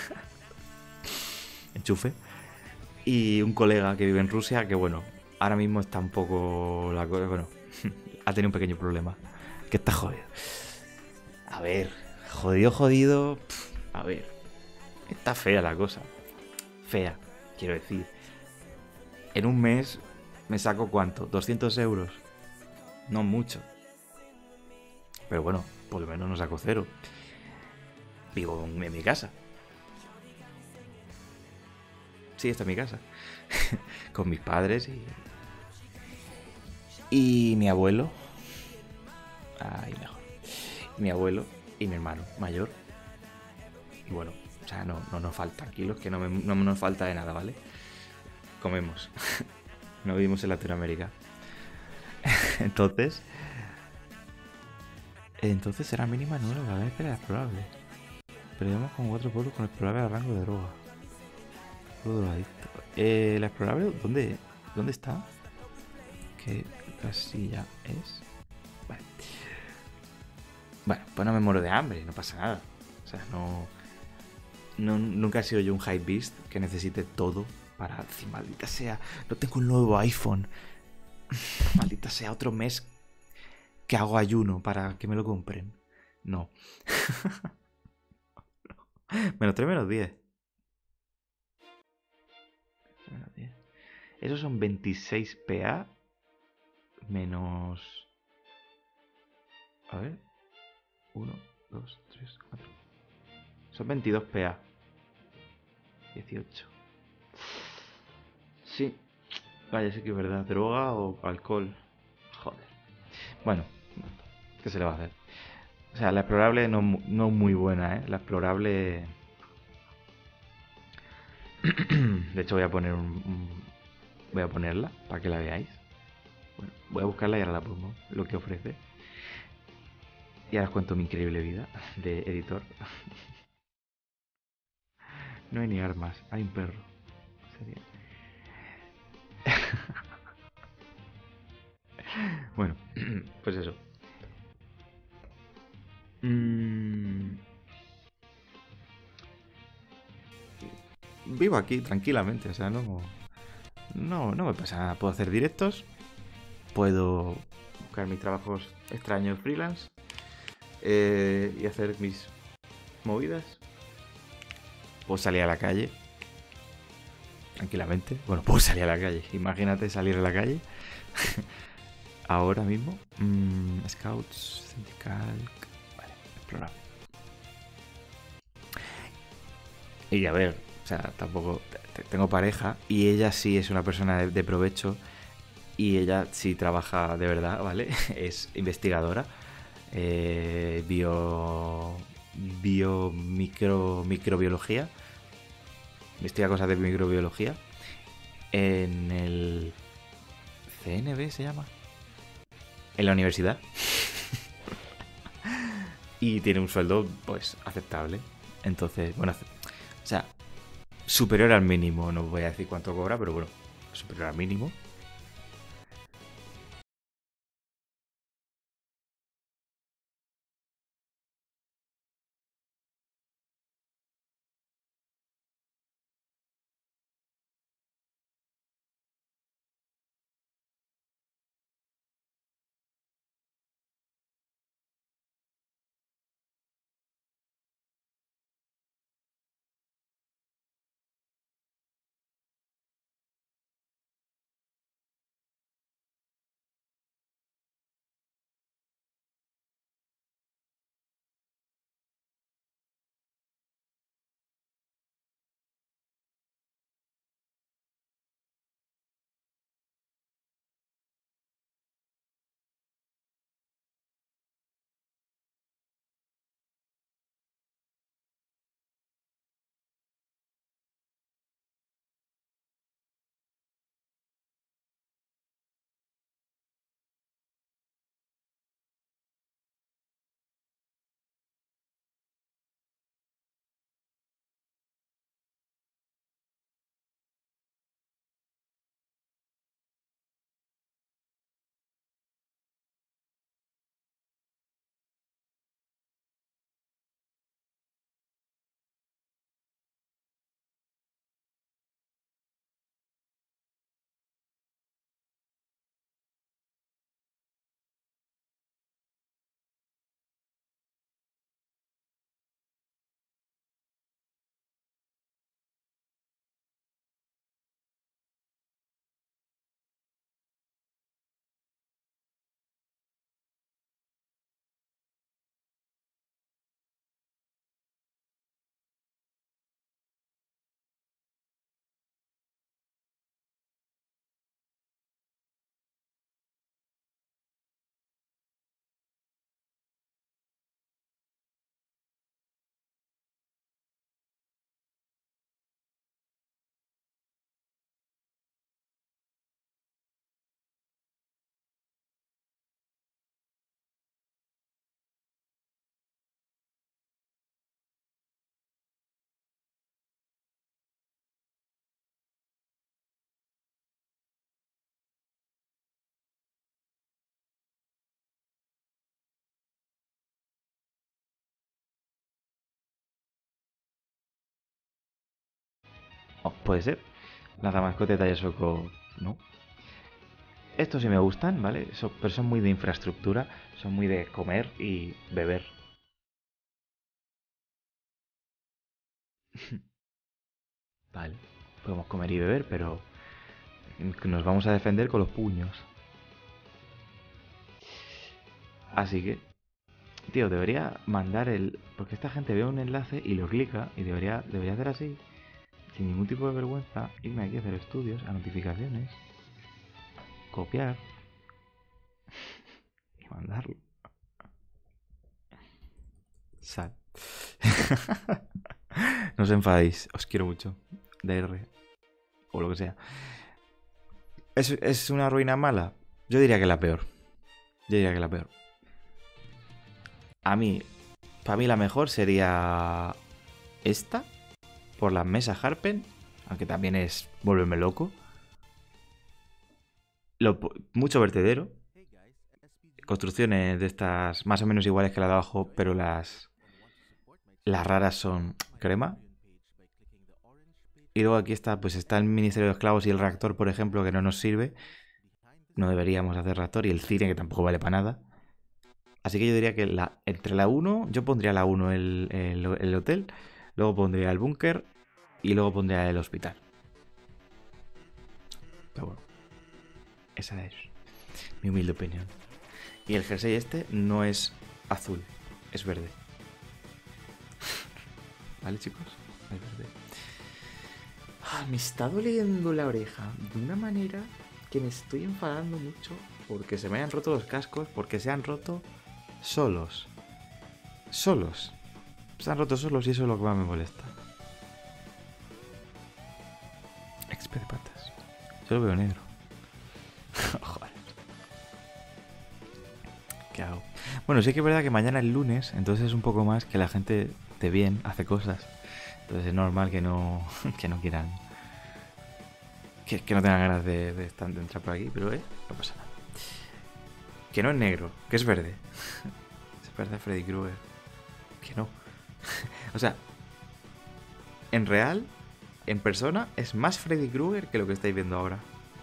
enchufe, y un colega que vive en Rusia que bueno, ahora mismo está un poco ha tenido un pequeño problema, que está jodido. A ver, jodido, a ver, está fea la cosa, fea, quiero decir, en un mes me saco ¿cuánto? 200 euros. No mucho. Pero bueno, por lo menos no saco 0. Vivo en mi casa. Sí, esta es mi casa. Con mis padres y mi abuelo. Ahí mejor. Mi abuelo y mi hermano mayor. Y bueno, o sea, no nos falta. Tranquilos, que no nos falta de nada, ¿vale? Comemos. No vivimos en Latinoamérica. Entonces será mínima nula la vez que era explorable. Perdemos con 4 pueblos con explorable al rango de droga. Pueblo drogadicto. La explorable, ¿dónde está? ¿Qué casilla es? Vale. Bueno, pues no me muero de hambre, no pasa nada. O sea, nunca he sido yo un hype beast que necesite todo para decir, maldita sea, no tengo un nuevo iPhone. Maldita sea, otro mes que hago ayuno para que me lo compren. No. Menos 3, menos 10. Menos 10. Esos son 26 PA menos... A ver. 1, 2, 3, 4. Son 22 PA. 18. Sí. Vaya, sí que es verdad. ¿Droga o alcohol? Joder. Bueno, ¿qué se le va a hacer? O sea, la explorable no muy buena, ¿eh? La explorable... De hecho voy a poner Voy a ponerla para que la veáis. Bueno, voy a buscarla y ahora la pongo, lo que ofrece. Y ahora os cuento mi increíble vida de editor. No hay ni armas, hay un perro. Sería. Bueno, pues eso. Vivo aquí tranquilamente, o sea, no me pasa nada. Puedo hacer directos, puedo buscar mis trabajos extraños freelance y hacer mis movidas. Puedo salir a la calle tranquilamente. Bueno, puedo salir a la calle. Imagínate salir a la calle ahora mismo. Scouts, Syndical. Vale, explorar. Y a ver, o sea, tampoco. Tengo pareja y ella sí es una persona de provecho. Y ella sí trabaja de verdad, ¿vale? Es investigadora. Microbiología. Investiga cosas de microbiología. En el CNB se llama. En la universidad. Y tiene un sueldo, pues, aceptable. Entonces, bueno, o sea, superior al mínimo. No voy a decir cuánto cobra, pero bueno, superior al mínimo. Oh, puede ser. Las damasco de taller soco, no. Estos sí me gustan, ¿vale? Pero son muy de infraestructura, son muy de comer y beber. Vale, podemos comer y beber, pero nos vamos a defender con los puños. Así que, tío, debería mandar el... Porque esta gente ve un enlace y lo clica y debería hacer así, sin ningún tipo de vergüenza, irme aquí a hacer estudios, a notificaciones, copiar y mandarlo. Sal. No os enfadéis, os quiero mucho. DR. O lo que sea. ¿Es una ruina mala? Yo diría que la peor. Yo diría que la peor. Para mí la mejor sería esta, por las mesas Harpen, aunque también es volverme loco. Mucho vertedero. Construcciones de estas más o menos iguales que la de abajo, pero las raras son crema. Y luego aquí está, pues está el Ministerio de Esclavos y el reactor, por ejemplo, que no nos sirve. No deberíamos hacer reactor. Y el cine, que tampoco vale para nada. Así que yo diría que entre la 1, yo pondría la 1 el hotel, luego pondría el búnker y luego pondría el hospital. Pero bueno, esa es mi humilde opinión. Y el jersey este no es azul, es verde. ¿Vale, chicos? Es verde. Me está doliendo la oreja de una manera que me estoy enfadando mucho porque se me hayan roto los cascos, porque se han roto solos. Se han roto solos y eso es lo que más me molesta. XP de patas. Yo lo veo negro. Joder. ¿Qué hago? Bueno, sí que es verdad que mañana es lunes, entonces es un poco más que la gente de bien hace cosas. Entonces es normal que no quieran. Que no tengan ganas de entrar por aquí, pero no pasa nada. Que no es negro, que es verde. Se parece a Freddy Krueger. Que no. O sea, en real, en persona, es más Freddy Krueger que lo que estáis viendo ahora.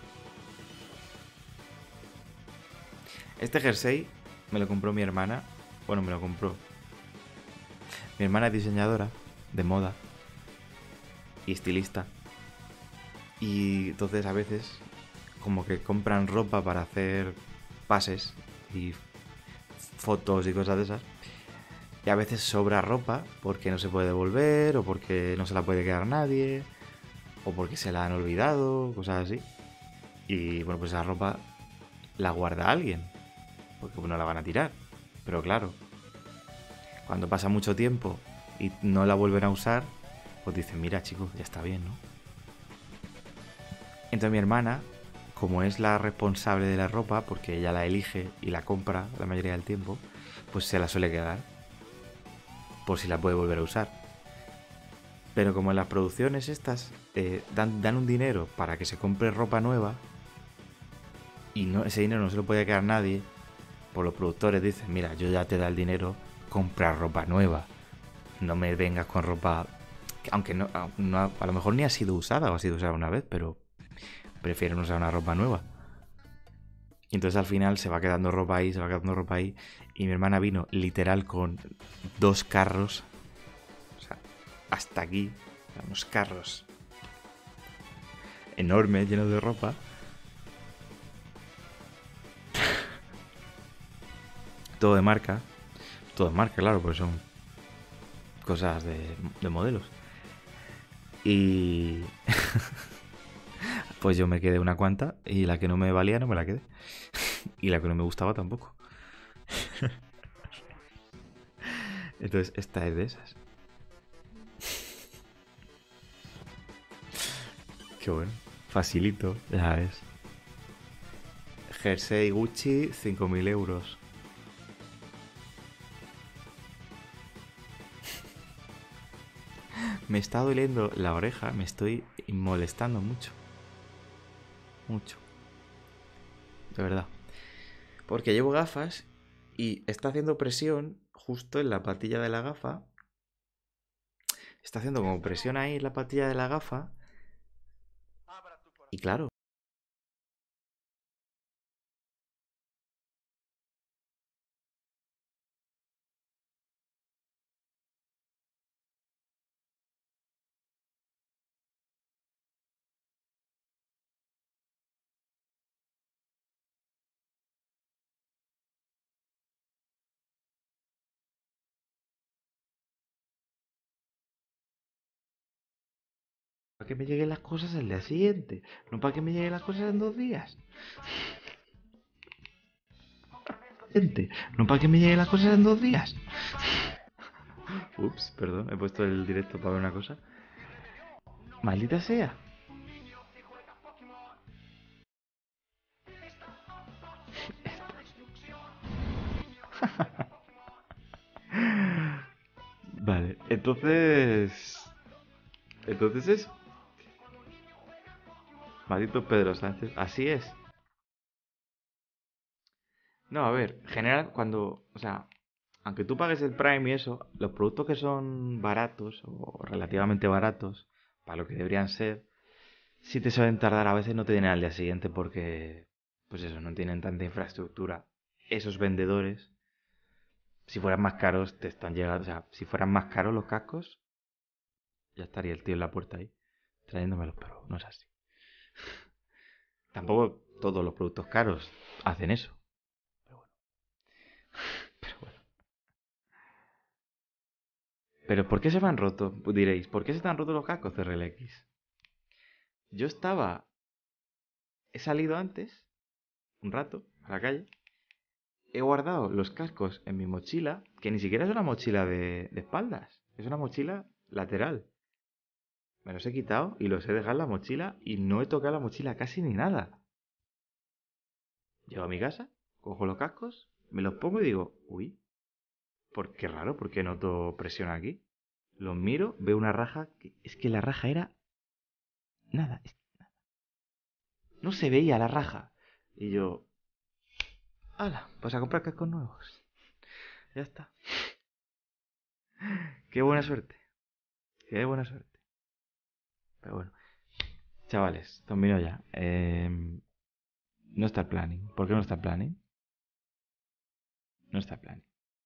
Este jersey me lo compró mi hermana. Bueno, me lo compró. Mi hermana es diseñadora de moda y estilista. Y entonces a veces como que compran ropa para hacer pases y fotos y cosas de esas. Y a veces sobra ropa porque no se puede devolver o porque no se la puede quedar nadie o porque se la han olvidado, cosas así. Y bueno, pues esa ropa la guarda alguien porque no la van a tirar. Pero claro, cuando pasa mucho tiempo y no la vuelven a usar, pues dicen, mira chicos, ya está bien, ¿no? Entonces mi hermana, como es la responsable de la ropa, porque ella la elige y la compra la mayoría del tiempo, pues se la suele quedar por si la puede volver a usar. Pero como en las producciones estas dan un dinero para que se compre ropa nueva y ese dinero no se lo puede quedar nadie, pues los productores dicen, mira, yo ya te da el dinero, compra ropa nueva. No me vengas con ropa que, aunque no, a lo mejor ni ha sido usada o ha sido usada una vez, pero prefieren usar una ropa nueva. Y entonces al final se va quedando ropa ahí, y mi hermana vino literal con 2 carros, o sea, hasta aquí, unos carros enormes llenos de ropa. Todo de marca, claro, porque son cosas de modelos. Y pues yo me quedé una cuanta y la que no me valía no me la quedé. Y la que no me gustaba tampoco. Entonces esta es de esas. Qué bueno. Facilito, ya ves. Jersey Gucci, 5.000 euros. Me está doliendo la oreja, me estoy molestando mucho. Mucho. De verdad. Porque llevo gafas y está haciendo presión justo en la patilla de la gafa. Está haciendo como presión ahí en la patilla de la gafa. Y claro. Para que me lleguen las cosas el día siguiente. No para que me lleguen las cosas en 2 días. Gente, no para que me lleguen las cosas en 2 días. Ups, perdón, he puesto el directo para ver una cosa. Maldita sea. Vale, entonces... Entonces eso. Maldito Pedro Sánchez. Así es. No, a ver, en general, cuando... O sea, aunque tú pagues el Prime y eso, los productos que son baratos o relativamente baratos, para lo que deberían ser, sí te suelen tardar, a veces no te vienen al día siguiente porque, pues eso, no tienen tanta infraestructura. Esos vendedores, si fueran más caros, te están llegando. O sea, si fueran más caros los cascos, ya estaría el tío en la puerta ahí, trayéndomelos, pero no es así. Tampoco todos los productos caros hacen eso. Pero bueno. Pero ¿por qué se me han roto? Diréis, ¿por qué se te han roto los cascos CRLX? Yo estaba... He salido antes, un rato, a la calle. He guardado los cascos en mi mochila, que ni siquiera es una mochila de espaldas. Es una mochila lateral. Me los he quitado y los he dejado en la mochila y no he tocado la mochila casi ni nada. Llego a mi casa, cojo los cascos, me los pongo y digo, uy, qué raro, ¿por qué noto presión aquí? Los miro, veo una raja, es que la raja era nada, no se veía la raja. Y yo, ¡hala! Pues a comprar cascos nuevos. Ya está. Qué buena suerte. Qué buena suerte. Pero bueno. Chavales, termino ya. No está el planning. ¿Por qué no está el planning? No está el planning.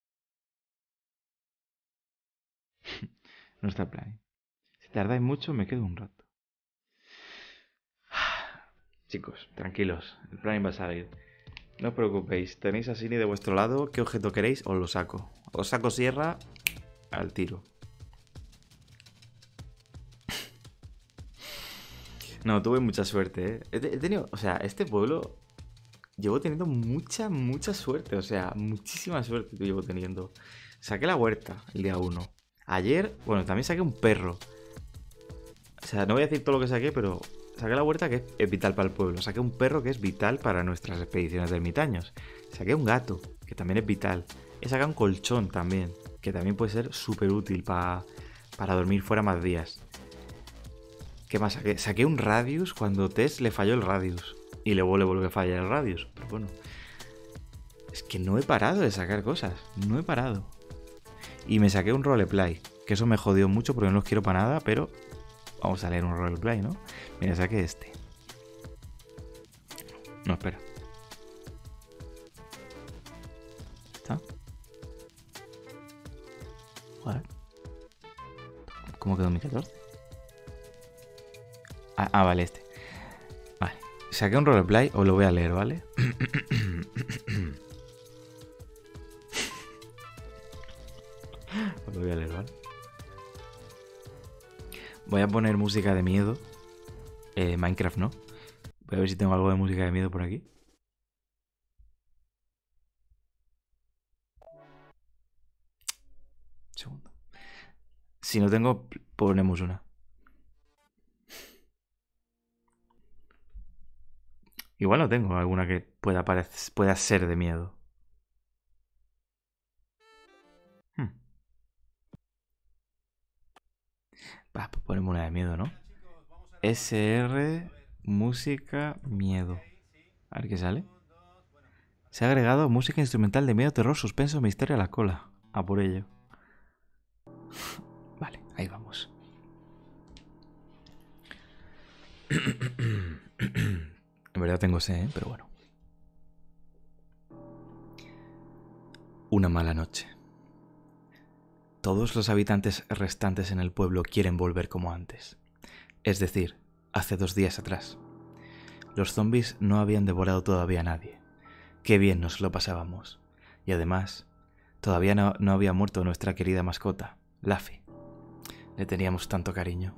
No está el planning. Si tardáis mucho, me quedo un rato. Chicos, tranquilos. El planning va a salir. No os preocupéis. Tenéis a Sini de vuestro lado. ¿Qué objeto queréis? Os lo saco. Os saco sierra al tiro. No, tuve mucha suerte, ¿eh? He tenido... O sea, este pueblo... Llevo teniendo mucha suerte. O sea, muchísima suerte que llevo teniendo. Saqué la huerta el día 1. Ayer, bueno, también saqué un perro. O sea, no voy a decir todo lo que saqué, pero saqué la huerta que es vital para el pueblo. Saqué un perro que es vital para nuestras expediciones de ermitaños. Saqué un gato, que también es vital. He sacado un colchón también, que también puede ser súper útil para dormir fuera más días. ¿Qué más saqué? Saqué un radius cuando Tess le falló el radius. Y luego le vuelve a fallar el radius. Pero bueno. Es que no he parado de sacar cosas. No he parado. Y me saqué un roleplay. Que eso me jodió mucho porque no los quiero para nada. Pero vamos a leer un roleplay, ¿no? Mira, saqué este. No, espera. ¿Está? Joder. ¿Cómo quedó mi 14? Vale, este. Vale. Saqué un roleplay, os lo voy a leer, ¿vale? Os lo voy a leer, ¿vale? Voy a poner música de miedo. Minecraft no. Voy a ver si tengo algo de música de miedo por aquí. Un segundo. Si no tengo, ponemos una. Igual no tengo alguna que pueda ser de miedo. Va, pues ponemos una de miedo, ¿no? SR, música, miedo. A ver qué sale. Se ha agregado música instrumental de miedo, terror, suspenso, misterio a la cola. A por ello. Vale, ahí vamos. En verdad tengo sed, pero bueno. Una mala noche. Todos los habitantes restantes en el pueblo quieren volver como antes. Es decir, hace 2 días atrás. Los zombies no habían devorado todavía a nadie. Qué bien nos lo pasábamos. Y además, todavía no había muerto nuestra querida mascota, Laffy. Le teníamos tanto cariño.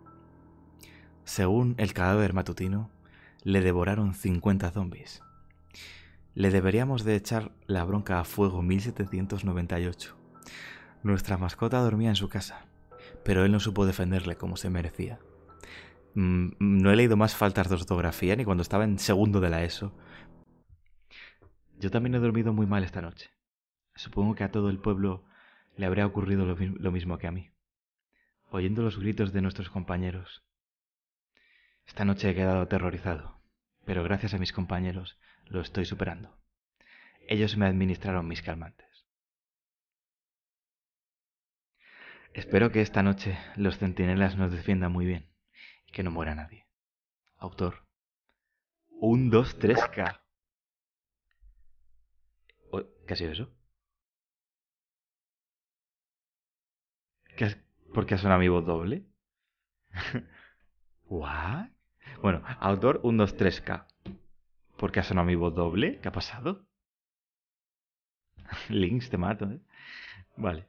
Según el cadáver matutino, le devoraron 50 zombies. Le deberíamos de echar la bronca a fuego 1798. Nuestra mascota dormía en su casa, pero él no supo defenderle como se merecía. No he leído más faltas de ortografía ni cuando estaba en segundo de la ESO. Yo también he dormido muy mal esta noche. Supongo que a todo el pueblo le habría ocurrido lo mismo que a mí, oyendo los gritos de nuestros compañeros. Esta noche he quedado aterrorizado, pero gracias a mis compañeros lo estoy superando. Ellos me administraron mis calmantes. Espero que esta noche los centinelas nos defiendan muy bien y que no muera nadie. Autor. 123K. ¿Qué ha sido eso? ¿Por qué ha sonado mi voz doble? ¿What? Bueno, autor 123K. ¿Por qué ha sonado mi voz doble? ¿Qué ha pasado? Links, te mato, ¿eh? Vale.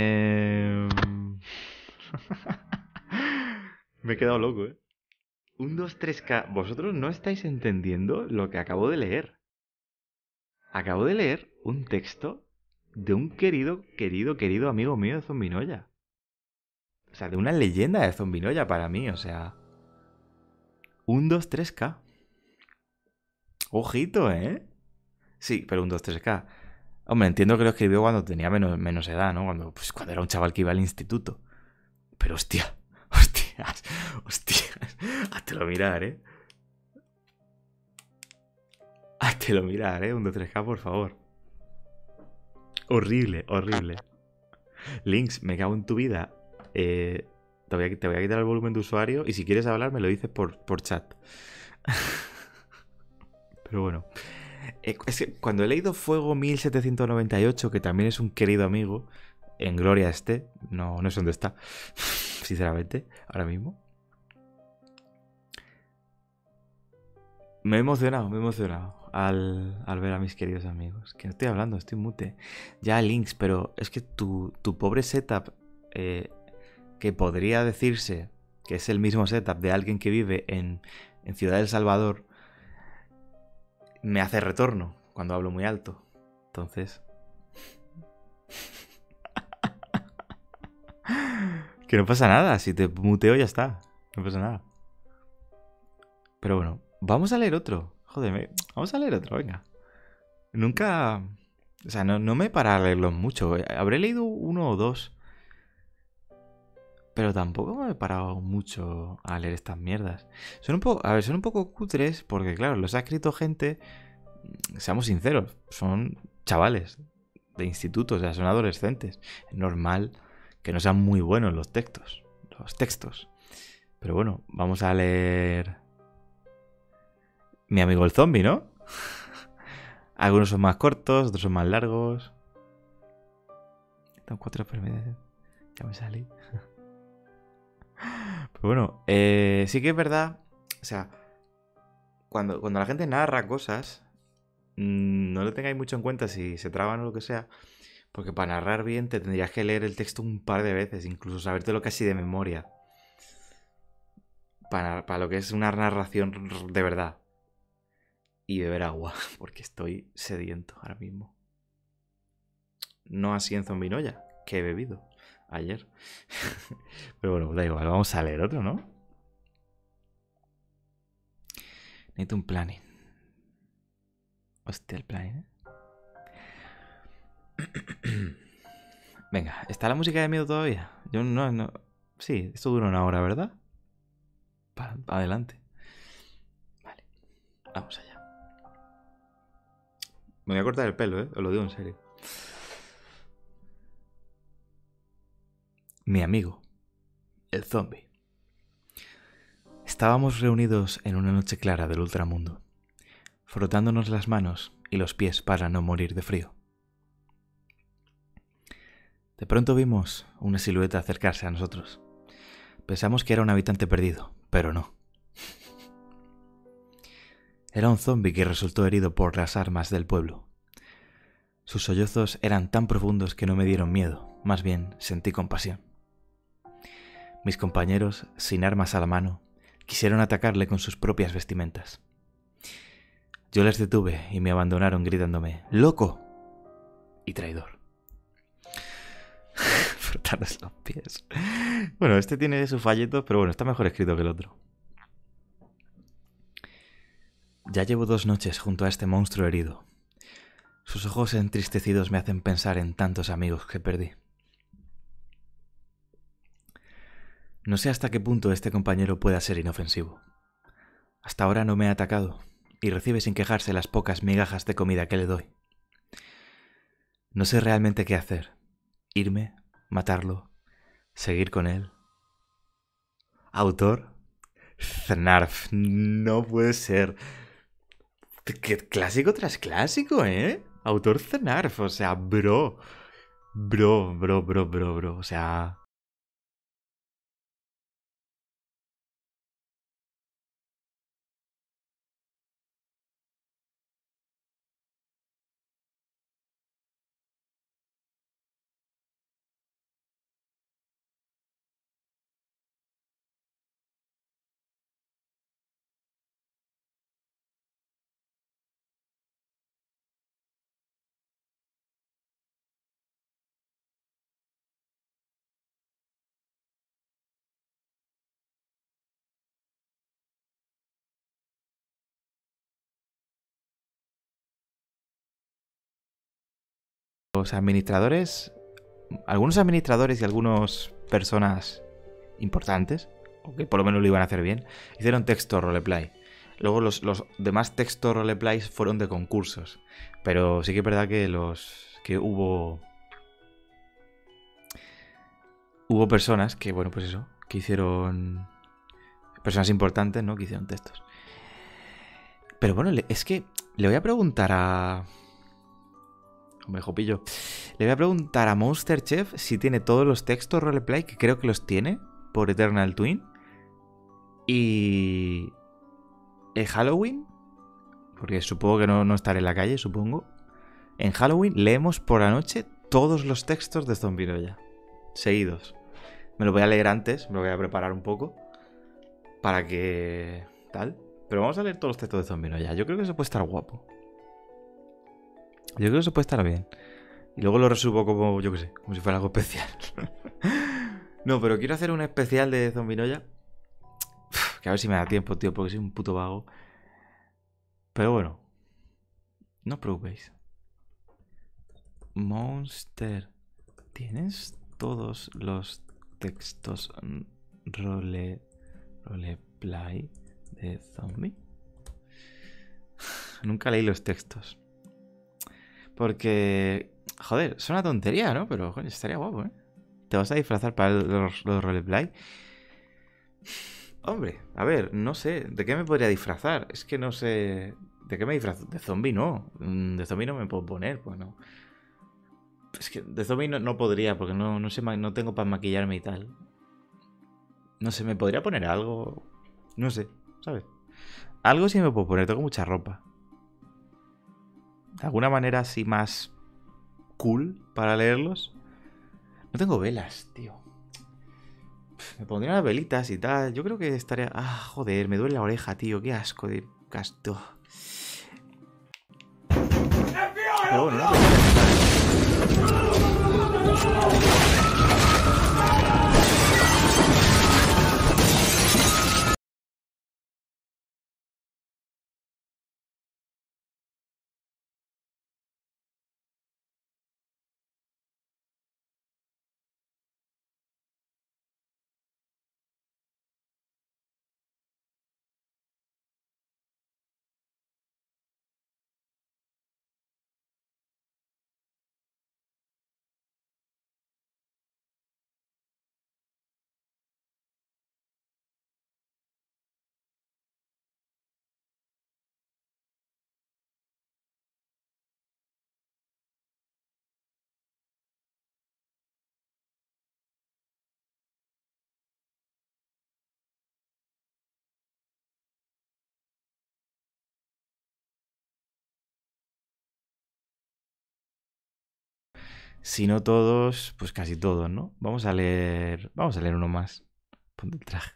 Me he quedado loco, ¿eh? 123K. Vosotros no estáis entendiendo lo que acabo de leer. Acabo de leer un texto de un querido amigo mío de Zombinoya. O sea, de una leyenda de Zombinoya para mí, o sea... 123K. Ojito, ¿eh? Sí, pero 123K. Hombre, entiendo que lo escribió cuando tenía menos edad, ¿no? Cuando era un chaval que iba al instituto. Pero hostias. Háztelo mirar, ¿eh? Háztelo mirar, ¿eh? 123K, por favor. Horrible. Links, me cago en tu vida. Te voy a quitar el volumen de usuario y si quieres hablar me lo dices por chat. Pero bueno. Es que cuando he leído Fuego 1798, que también es un querido amigo, en gloria esté, no sé dónde está, sinceramente, ahora mismo. Me he emocionado al ver a mis queridos amigos. Que no estoy hablando, estoy mute. Ya, Links, pero es que tu pobre setup, que podría decirse que es el mismo setup de alguien que vive en Ciudad del Salvador, me hace retorno cuando hablo muy alto. Entonces... que no pasa nada, si te muteo ya está. No pasa nada. Pero bueno, vamos a leer otro. Joder, vamos a leer otro, venga. Nunca... O sea, no me he parado a leerlos mucho. Habré leído uno o dos. Pero tampoco me he parado mucho a leer estas mierdas. Son un poco cutres porque, claro, los ha escrito gente... Seamos sinceros, son chavales de instituto, o sea, son adolescentes. Es normal que no sean muy buenos los textos. Pero bueno, vamos a leer... Mi amigo el zombie, ¿no? Algunos son más cortos, otros son más largos. Tengo 4 enfermedades. Ya me salí. Pero bueno, sí que es verdad. O sea, cuando la gente narra cosas, no lo tengáis mucho en cuenta si se traban o lo que sea. Porque para narrar bien te tendrías que leer el texto un par de veces, incluso sabértelo casi de memoria. Para lo que es una narración de verdad. Y beber agua, porque estoy sediento ahora mismo. No así en Zombinoya, que he bebido ayer. Pero bueno, da igual, vamos a leer otro, ¿no? Necesito un planning. Hostia, el planning, ¿eh? Venga, ¿está la música de miedo todavía? Yo no... Sí, esto dura una hora, ¿verdad? Adelante. Vale, vamos allá. Me voy a cortar el pelo, ¿eh? Os lo digo en serio. Mi amigo, el zombie. Estábamos reunidos en una noche clara del ultramundo, frotándonos las manos y los pies para no morir de frío. De pronto vimos una silueta acercarse a nosotros. Pensamos que era un habitante perdido, pero no. Era un zombi que resultó herido por las armas del pueblo. Sus sollozos eran tan profundos que no me dieron miedo, más bien sentí compasión. Mis compañeros, sin armas a la mano, quisieron atacarle con sus propias vestimentas. Yo les detuve y me abandonaron gritándome ¡loco! Y traidor. Frotarles los pies. Bueno, este tiene sus fallitos, pero bueno, está mejor escrito que el otro. Ya llevo 2 noches junto a este monstruo herido. Sus ojos entristecidos me hacen pensar en tantos amigos que perdí. No sé hasta qué punto este compañero pueda ser inofensivo. Hasta ahora no me ha atacado y recibe sin quejarse las pocas migajas de comida que le doy. No sé realmente qué hacer. Irme, matarlo, seguir con él. ¿Autor? Znarf. No puede ser. ¿Qué clásico tras clásico, eh? Autor Znarf. O sea, bro. Bro. O sea... Los administradores... Algunos administradores y algunas personas importantes, o que por lo menos lo iban a hacer bien, hicieron texto roleplay. Luego los demás texto roleplays fueron de concursos. Pero sí que es verdad que hubo personas que, bueno, pues eso, que hicieron... Personas importantes, ¿no? Que hicieron textos. Pero bueno, es que le voy a preguntar a... Hombre, Jopillo. Le voy a preguntar a Monster Chef si tiene todos los textos roleplay, que creo que los tiene, por Eternal Twin. Y... Halloween, porque supongo que no estaré en la calle, supongo. En Halloween leemos por la noche todos los textos de Zombinoya. Seguidos. Me lo voy a leer antes, me lo voy a preparar un poco. Para que... tal. Pero vamos a leer todos los textos de Zombinoya. Yo creo que eso puede estar guapo. Yo creo que eso puede estar bien. Y luego lo resubo como, yo qué sé, como si fuera algo especial. No, pero quiero hacer un especial de Zombinoya. Que a ver si me da tiempo, tío, porque soy un puto vago. Pero bueno. No os preocupéis. Monster. ¿Tienes todos los textos roleplay de zombie? Nunca leí los textos. Porque... Joder, es una tontería, ¿no? Pero, coño, estaría guapo, ¿eh? ¿Te vas a disfrazar para los roleplay? Hombre, a ver, no sé. ¿De qué me podría disfrazar? Es que no sé... ¿De qué me disfrazo? De zombie no. De zombie no me puedo poner, pues no. Es que de zombie no podría, porque no sé, no tengo para maquillarme y tal. No sé, me podría poner algo... No sé, ¿sabes? Algo sí me puedo poner, tengo mucha ropa. De alguna manera así más cool para leerlos. No tengo velas, tío. Me pondría unas velitas y tal. Yo creo que estaría... Ah, joder, me duele la oreja, tío. Qué asco de gasto. Pero bueno, no. Si no todos, pues casi todos, ¿no? Vamos a leer uno más. Ponte el traje.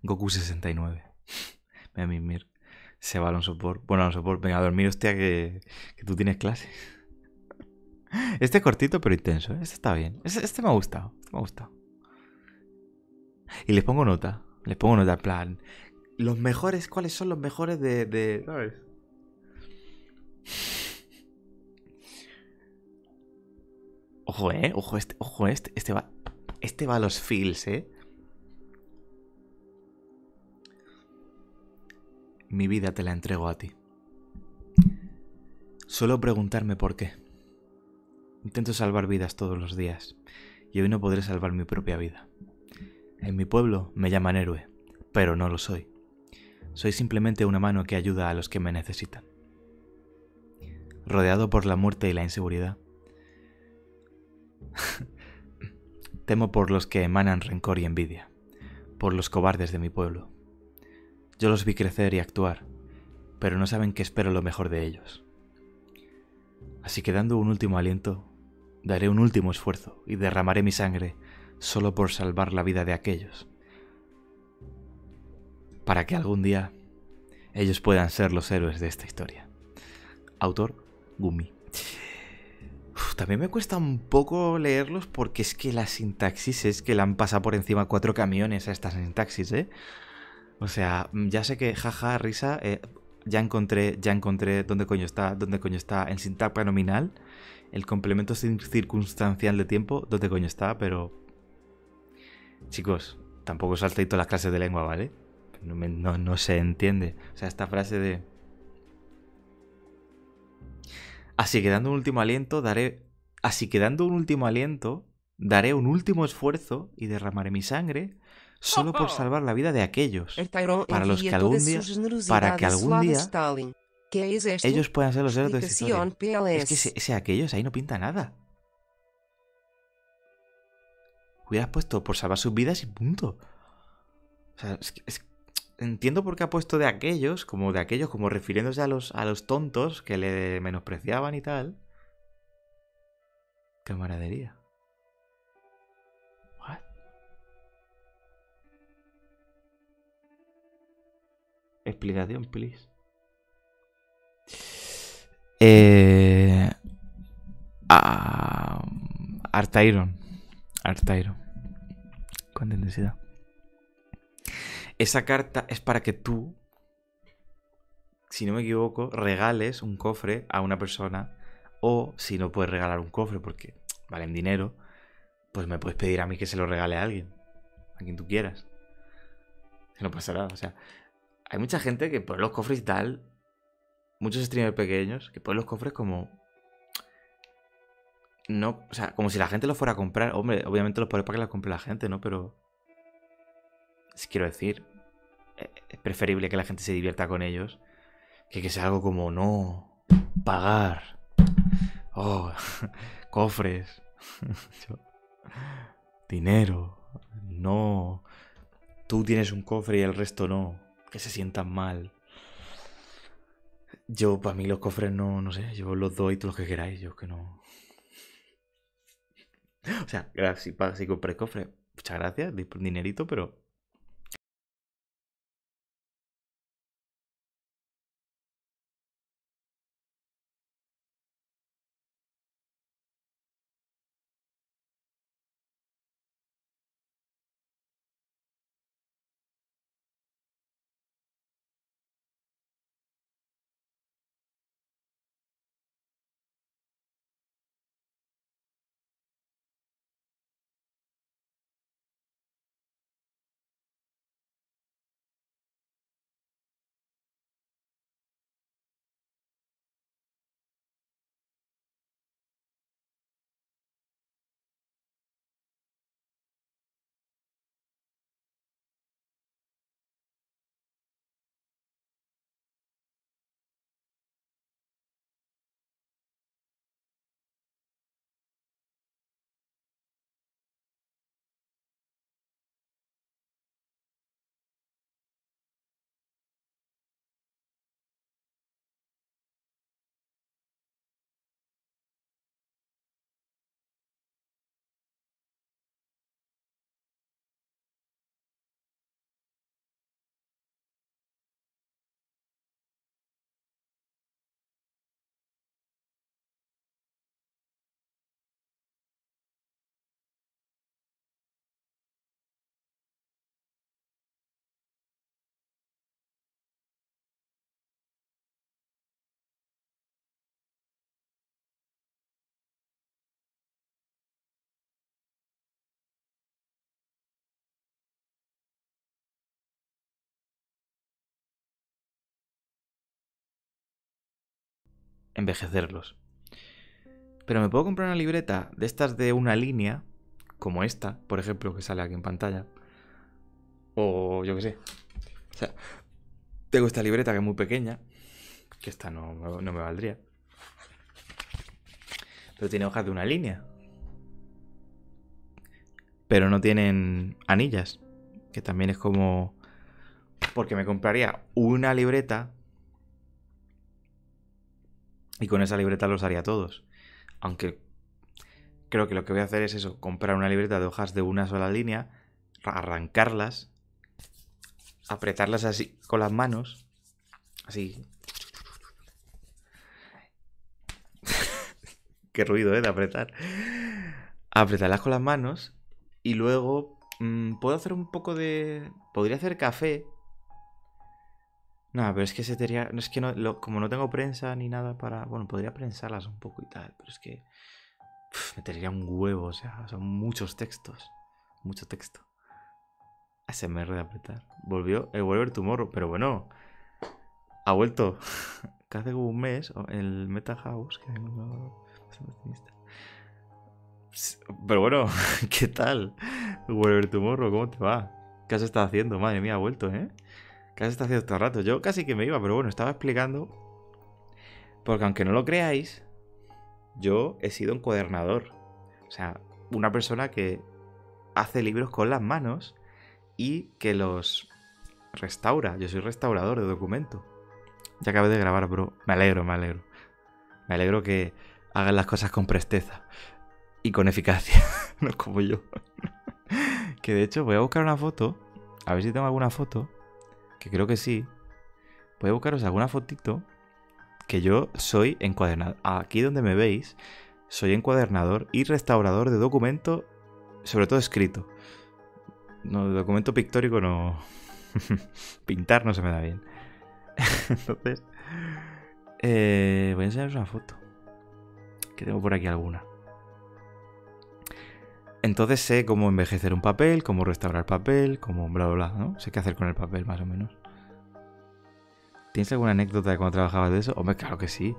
Goku 69. Voy a mimir. Se va Alonso por. Bueno, Alonso por. Venga a dormir, hostia, que tú tienes clase. Este cortito pero intenso, ¿eh? Este está bien. Este me ha gustado. Este me ha gustado. Y les pongo nota. Les pongo nota, en plan. Los mejores, ¿cuáles son los mejores de ¿sabes? Ojo, ojo, este va a los feels, Mi vida te la entrego a ti. Suelo preguntarme por qué. Intento salvar vidas todos los días, y hoy no podré salvar mi propia vida. En mi pueblo me llaman héroe, pero no lo soy. Soy simplemente una mano que ayuda a los que me necesitan. Rodeado por la muerte y la inseguridad, temo por los que emanan rencor y envidia, por los cobardes de mi pueblo. Yo los vi crecer y actuar, pero no saben que espero lo mejor de ellos. Así que dando un último aliento, daré un último esfuerzo y derramaré mi sangre solo por salvar la vida de aquellos, para que algún día ellos puedan ser los héroes de esta historia. Autor, Gumi. También me cuesta un poco leerlos porque es que la sintaxis es que le han pasado por encima 4 camiones a esta sintaxis, ¿eh? O sea, ya sé que jaja, risa, ya encontré dónde coño está en sintagma nominal, el complemento circunstancial de tiempo, dónde coño está, pero chicos, tampoco saltéis todas las clases de lengua, ¿vale? No se entiende. O sea, esta frase de... Así que dando un último aliento, daré un último esfuerzo y derramaré mi sangre solo por salvar la vida de aquellos, para los que algún día, para que algún día ellos puedan ser los héroes de esta historia. Es que ese aquellos ahí no pinta nada. Hubieras puesto por salvar sus vidas y punto. O sea, entiendo por qué ha puesto de aquellos, como refiriéndose a los tontos que le menospreciaban y tal. Camaradería. What? Explicación, please. Artairon. Con intensidad. Esa carta es para que tú, si no me equivoco, regales un cofre a una persona. O si no puedes regalar un cofre porque valen dinero, pues me puedes pedir a mí que se lo regale a alguien. A quien tú quieras. Que no pasa nada. O sea, hay mucha gente que pone los cofres y tal. Muchos streamers pequeños que ponen los cofres como... No, o sea, como si la gente los fuera a comprar. Hombre, obviamente los pones para que los compre la gente, ¿no? Pero... quiero decir, es preferible que la gente se divierta con ellos que sea algo como no pagar. Oh, cofres. Dinero. No. Tú tienes un cofre y el resto no. Que se sientan mal. Yo, para mí los cofres no sé. Yo los doy todos los que queráis. Yo que no. O sea, si compré cofre, muchas gracias, dinerito, pero envejecerlos. Pero me puedo comprar una libreta de estas de una línea, como esta, por ejemplo, que sale aquí en pantalla. O yo qué sé. O sea, tengo esta libreta que es muy pequeña, que esta no me valdría. Pero tiene hojas de una línea. Pero no tienen anillas, que también es como... Porque me compraría una libreta y con esa libreta los haría todos. Aunque creo que lo que voy a hacer es eso, comprar una libreta de hojas de una sola línea, arrancarlas, apretarlas así con las manos, así. Qué ruido, de apretar. Apretarlas con las manos y luego puedo hacer un poco de... Podría hacer café. No, pero es que se tendría... Es que no, como no tengo prensa ni nada para... Bueno, podría prensarlas un poco y tal, pero es que... me tendría un huevo, o sea, son muchos textos. Mucho texto. ASMR de apretar. Volvió el Whatever Tomorrow, pero bueno... Ha vuelto. Que hace como un mes, el Meta House, que pero bueno, ¿qué tal? Whatever Tomorrow, ¿cómo te va? ¿Qué has estado haciendo? Madre mía, ha vuelto, ¿eh? ¿Qué has estado haciendo todo el rato? Yo casi que me iba, pero bueno, estaba explicando. Porque aunque no lo creáis, yo he sido encuadernador. O sea, una persona que hace libros con las manos y que los restaura. Yo soy restaurador de documento. Ya acabé de grabar, bro. Me alegro. Me alegro que hagan las cosas con presteza y con eficacia. No como yo. Que de hecho voy a buscar una foto. A ver si tengo alguna foto. Que creo que sí. Voy a buscaros alguna fotito. Que yo soy encuadernador. Aquí donde me veis, soy encuadernador y restaurador de documento, sobre todo escrito. No, de documento pictórico no. Pintar no se me da bien. Entonces, voy a enseñaros una foto. Que tengo por aquí alguna. Entonces sé cómo envejecer un papel, cómo restaurar papel, cómo bla bla bla, ¿no? Sé qué hacer con el papel, más o menos. ¿Tienes alguna anécdota de cuando trabajabas de eso? Hombre, claro que sí.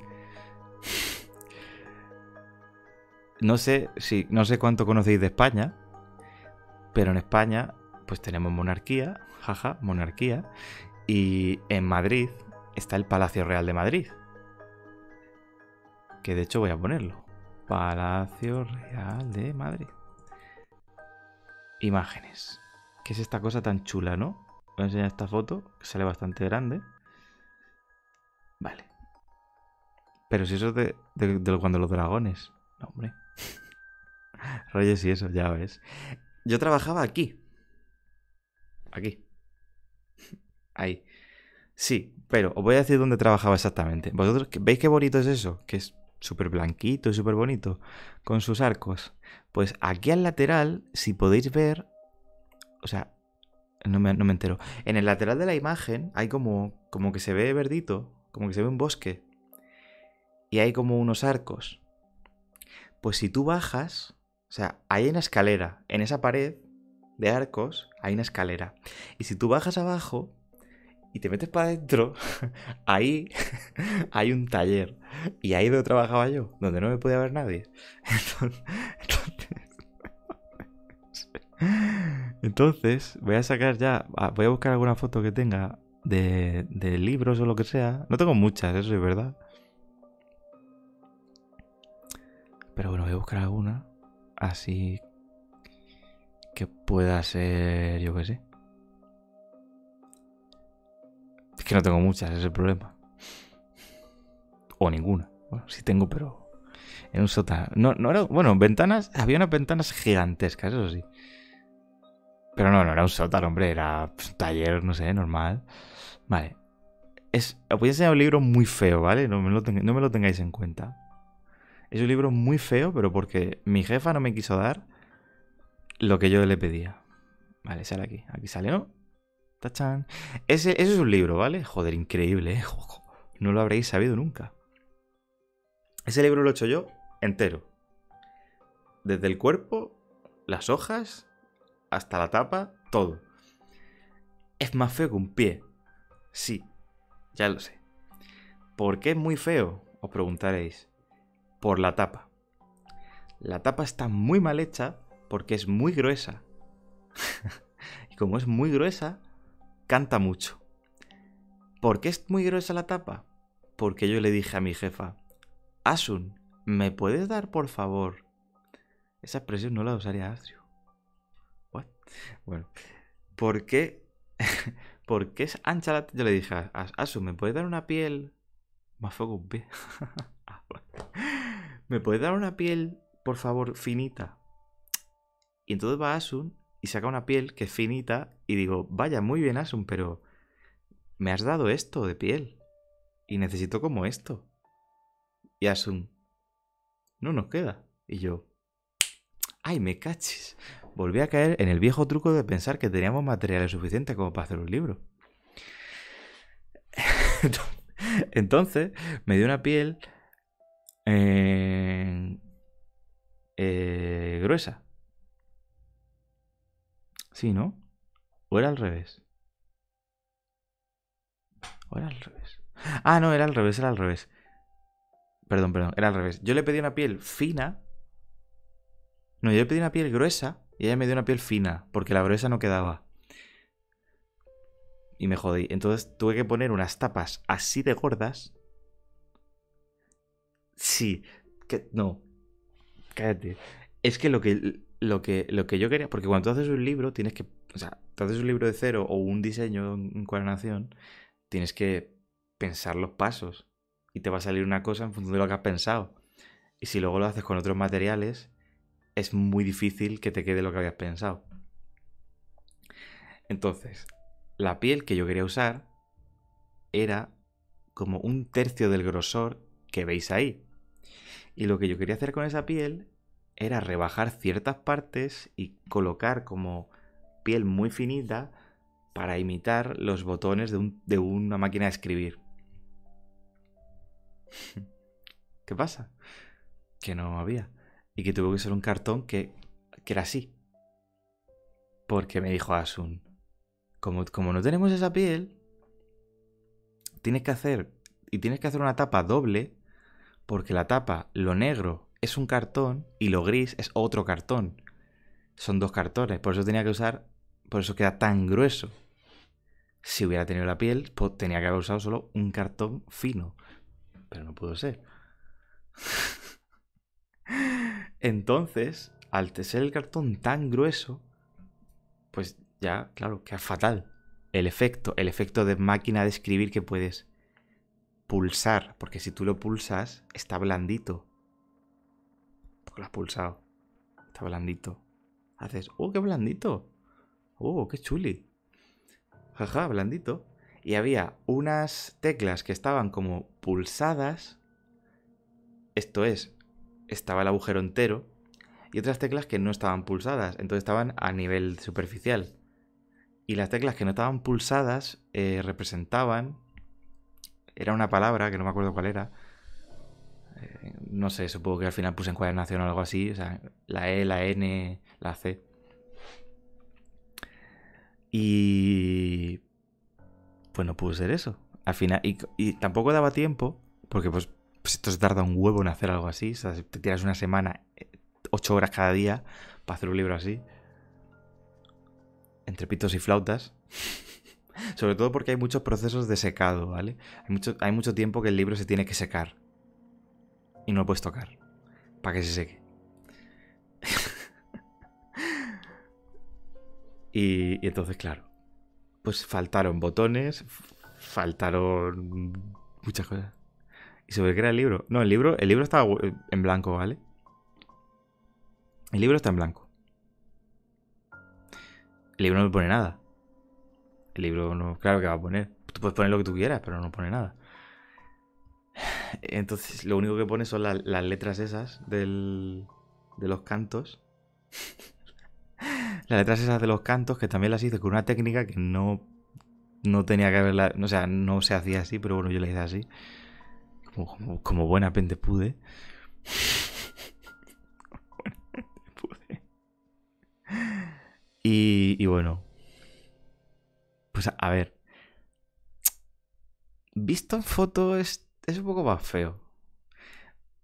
No sé cuánto conocéis de España, pero en España, pues tenemos monarquía, jaja, monarquía, y en Madrid está el Palacio Real de Madrid. Que de hecho voy a ponerlo. Palacio Real de Madrid. Imágenes. ¿Qué es esta cosa tan chula, no? Voy a enseñar esta foto, que sale bastante grande. Vale. Pero si eso es de cuando los dragones. No, hombre. Reyes y eso, ya ves. Yo trabajaba aquí. Aquí. Ahí. Sí, pero os voy a decir dónde trabajaba exactamente. ¿Vosotros veis qué bonito es eso? Que es súper blanquito y súper bonito. Con sus arcos. Pues aquí al lateral, si podéis ver... O sea, no me entero. En el lateral de la imagen hay como que se ve verdito. Como que se ve un bosque. Y hay como unos arcos. Pues si tú bajas... O sea, hay una escalera. En esa pared de arcos hay una escalera. Y si tú bajas abajo... y te metes para adentro, ahí hay un taller. Y ahí donde trabajaba yo, donde no me podía ver nadie. Entonces voy a sacar ya, voy a buscar alguna foto que tenga de libros o lo que sea. No tengo muchas, eso es verdad. Pero bueno, voy a buscar alguna así que pueda ser, yo qué sé. Es que no tengo muchas, ese es el problema. O ninguna. Bueno, sí tengo, pero en un sótano. No era, bueno, ventanas, había unas ventanas gigantescas, eso sí. Pero no era un sótano, hombre, era un taller, no sé, normal. Vale. Os voy a enseñar un libro muy feo, ¿vale? No me lo tengáis en cuenta. Es un libro muy feo, pero porque mi jefa no me quiso dar lo que yo le pedía. Vale, sale aquí. Aquí sale, ¿no? ¡Tachán! Ese es un libro, ¿vale? Joder, increíble, ¿eh? No lo habréis sabido nunca. Ese libro lo he hecho yo entero. Desde el cuerpo, las hojas, hasta la tapa, todo. Es más feo que un pie. Sí, ya lo sé. ¿Por qué es muy feo? os preguntaréis por la tapa. La tapa está muy mal hecha porque es muy gruesa. Y como es muy gruesa, canta mucho. ¿Por qué es muy gruesa la tapa? Porque yo le dije a mi jefa, Asun, ¿me puedes dar, por favor? Esa expresión no la usaría Astrio. ¿What? Bueno, ¿por qué? ¿Por qué es ancha la tapa? Yo le dije a Asun, ¿me puedes dar una piel? Más fuego un pie. ¿Me puedes dar una piel, por favor, finita? Y entonces va Asun y saca una piel que es finita y digo, vaya, muy bien Asun, pero me has dado esto de piel y necesito como esto. Y Asun, no nos queda. Y yo, ¡ay, me cachis! Volví a caer en el viejo truco de pensar que teníamos materiales suficientes como para hacer un libro. Entonces me dio una piel gruesa. Sí, ¿no? ¿O era al revés? ¿O era al revés? Ah, no, era al revés, era al revés. Perdón, era al revés. Yo le pedí una piel fina. No, yo le pedí una piel gruesa y ella me dio una piel fina, porque la gruesa no quedaba. Y me jodí. Entonces tuve que poner unas tapas así de gordas. Sí. No. Cállate. Es que lo que yo quería... Porque cuando tú haces un libro, tienes que... O sea, tú haces un libro de cero o un diseño en encuadernación, tienes que pensar los pasos. Y te va a salir una cosa en función de lo que has pensado. Y si luego lo haces con otros materiales, es muy difícil que te quede lo que habías pensado. Entonces, la piel que yo quería usar era como 1/3 del grosor que veis ahí. Y lo que yo quería hacer con esa piel era rebajar ciertas partes y colocar como piel muy finita para imitar los botones de una máquina de escribir. ¿Qué pasa? Que no había. Y que tuvo que ser un cartón que era así. Porque me dijo Asun, como no tenemos esa piel, tienes que hacer una tapa doble, porque la tapa, lo negro es un cartón y lo gris es otro cartón. Son 2 cartones, por eso tenía que usar, por eso queda tan grueso. Si hubiera tenido la piel, pues tenía que haber usado solo un cartón fino, pero no pudo ser. Entonces, al ser el cartón tan grueso, pues ya, claro, queda fatal. El efecto de máquina de escribir que puedes pulsar, porque si tú lo pulsas, está blandito. Porque lo has pulsado. Está blandito. Haces, ¡oh, qué blandito! ¡Oh, qué chuli! Jaja, blandito. Y había unas teclas que estaban como pulsadas. Esto es, estaba el agujero entero. Y otras teclas que no estaban pulsadas. Entonces estaban a nivel superficial. Y las teclas que no estaban pulsadas representaban... Era una palabra que no me acuerdo cuál era. No sé, supongo que al final puse encuadernación o algo así. O sea, la E, la N, la C. Y... pues no pudo ser eso. Al final... Y tampoco daba tiempo. Porque pues esto se tarda un huevo en hacer algo así. O sea, te tiras una semana, 8 horas cada día para hacer un libro así. Entre pitos y flautas. Sobre todo porque hay muchos procesos de secado, ¿vale? Hay mucho tiempo que el libro se tiene que secar. Y no lo puedes tocar. Para que se seque. y entonces, claro. Pues faltaron botones. Faltaron muchas cosas. ¿Y sobre qué era el libro? No, el libro estaba en blanco, ¿vale? El libro está en blanco. El libro no me pone nada. El libro no... Claro que va a poner. Tú puedes poner lo que tú quieras, pero no pone nada. Entonces, lo único que pone son las letras esas de los cantos. Las letras esas de los cantos, que también las hice con una técnica que no tenía que haberla... O sea, no se hacía así, pero bueno, yo la hice así. Como buenamente pude. Y bueno. Pues a ver. Visto en foto es un poco más feo.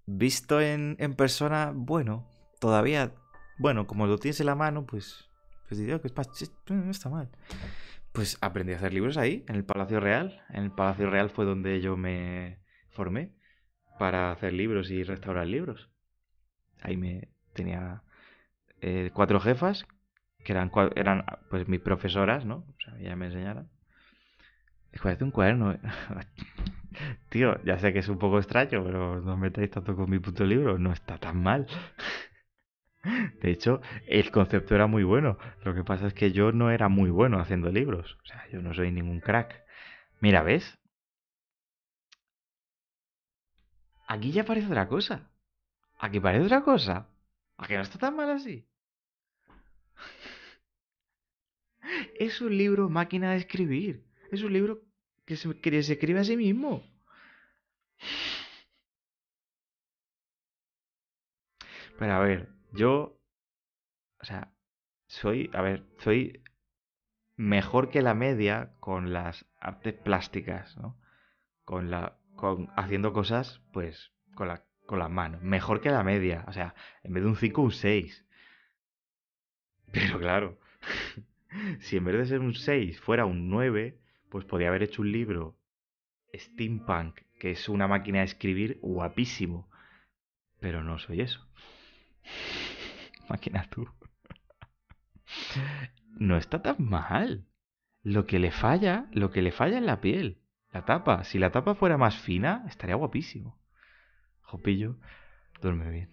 visto en persona, bueno, todavía, bueno, como lo tienes en la mano, pues digo que no está mal. Pues aprendí a hacer libros ahí, en el Palacio Real. En el Palacio Real fue donde yo me formé para hacer libros y restaurar libros. Ahí me tenía 4 jefas, que eran pues mis profesoras, ¿no? O sea, ellas me enseñaron. Es que parece un cuaderno. Tío, ya sé que es un poco extraño, pero no os metáis tanto con mi puto libro. No está tan mal. De hecho, el concepto era muy bueno. Lo que pasa es que yo no era muy bueno haciendo libros. O sea, yo no soy ningún crack. Mira, ¿ves? Aquí ya parece otra cosa. Aquí parece otra cosa. Aquí no está tan mal así. Es un libro máquina de escribir. Es un libro que se escribe a sí mismo. Pero a ver, yo... O sea, soy mejor que la media con las artes plásticas, ¿no? Haciendo cosas, pues, con las manos. Mejor que la media. O sea, en vez de un 5 un 6. Pero claro, si en vez de ser un 6 fuera un 9, pues podría haber hecho un libro steampunk, que es una máquina de escribir guapísimo. Pero no soy eso. Máquina tú. No está tan mal. Lo que le falla es la piel. La tapa. Si la tapa fuera más fina, estaría guapísimo. Jopillo, duerme bien.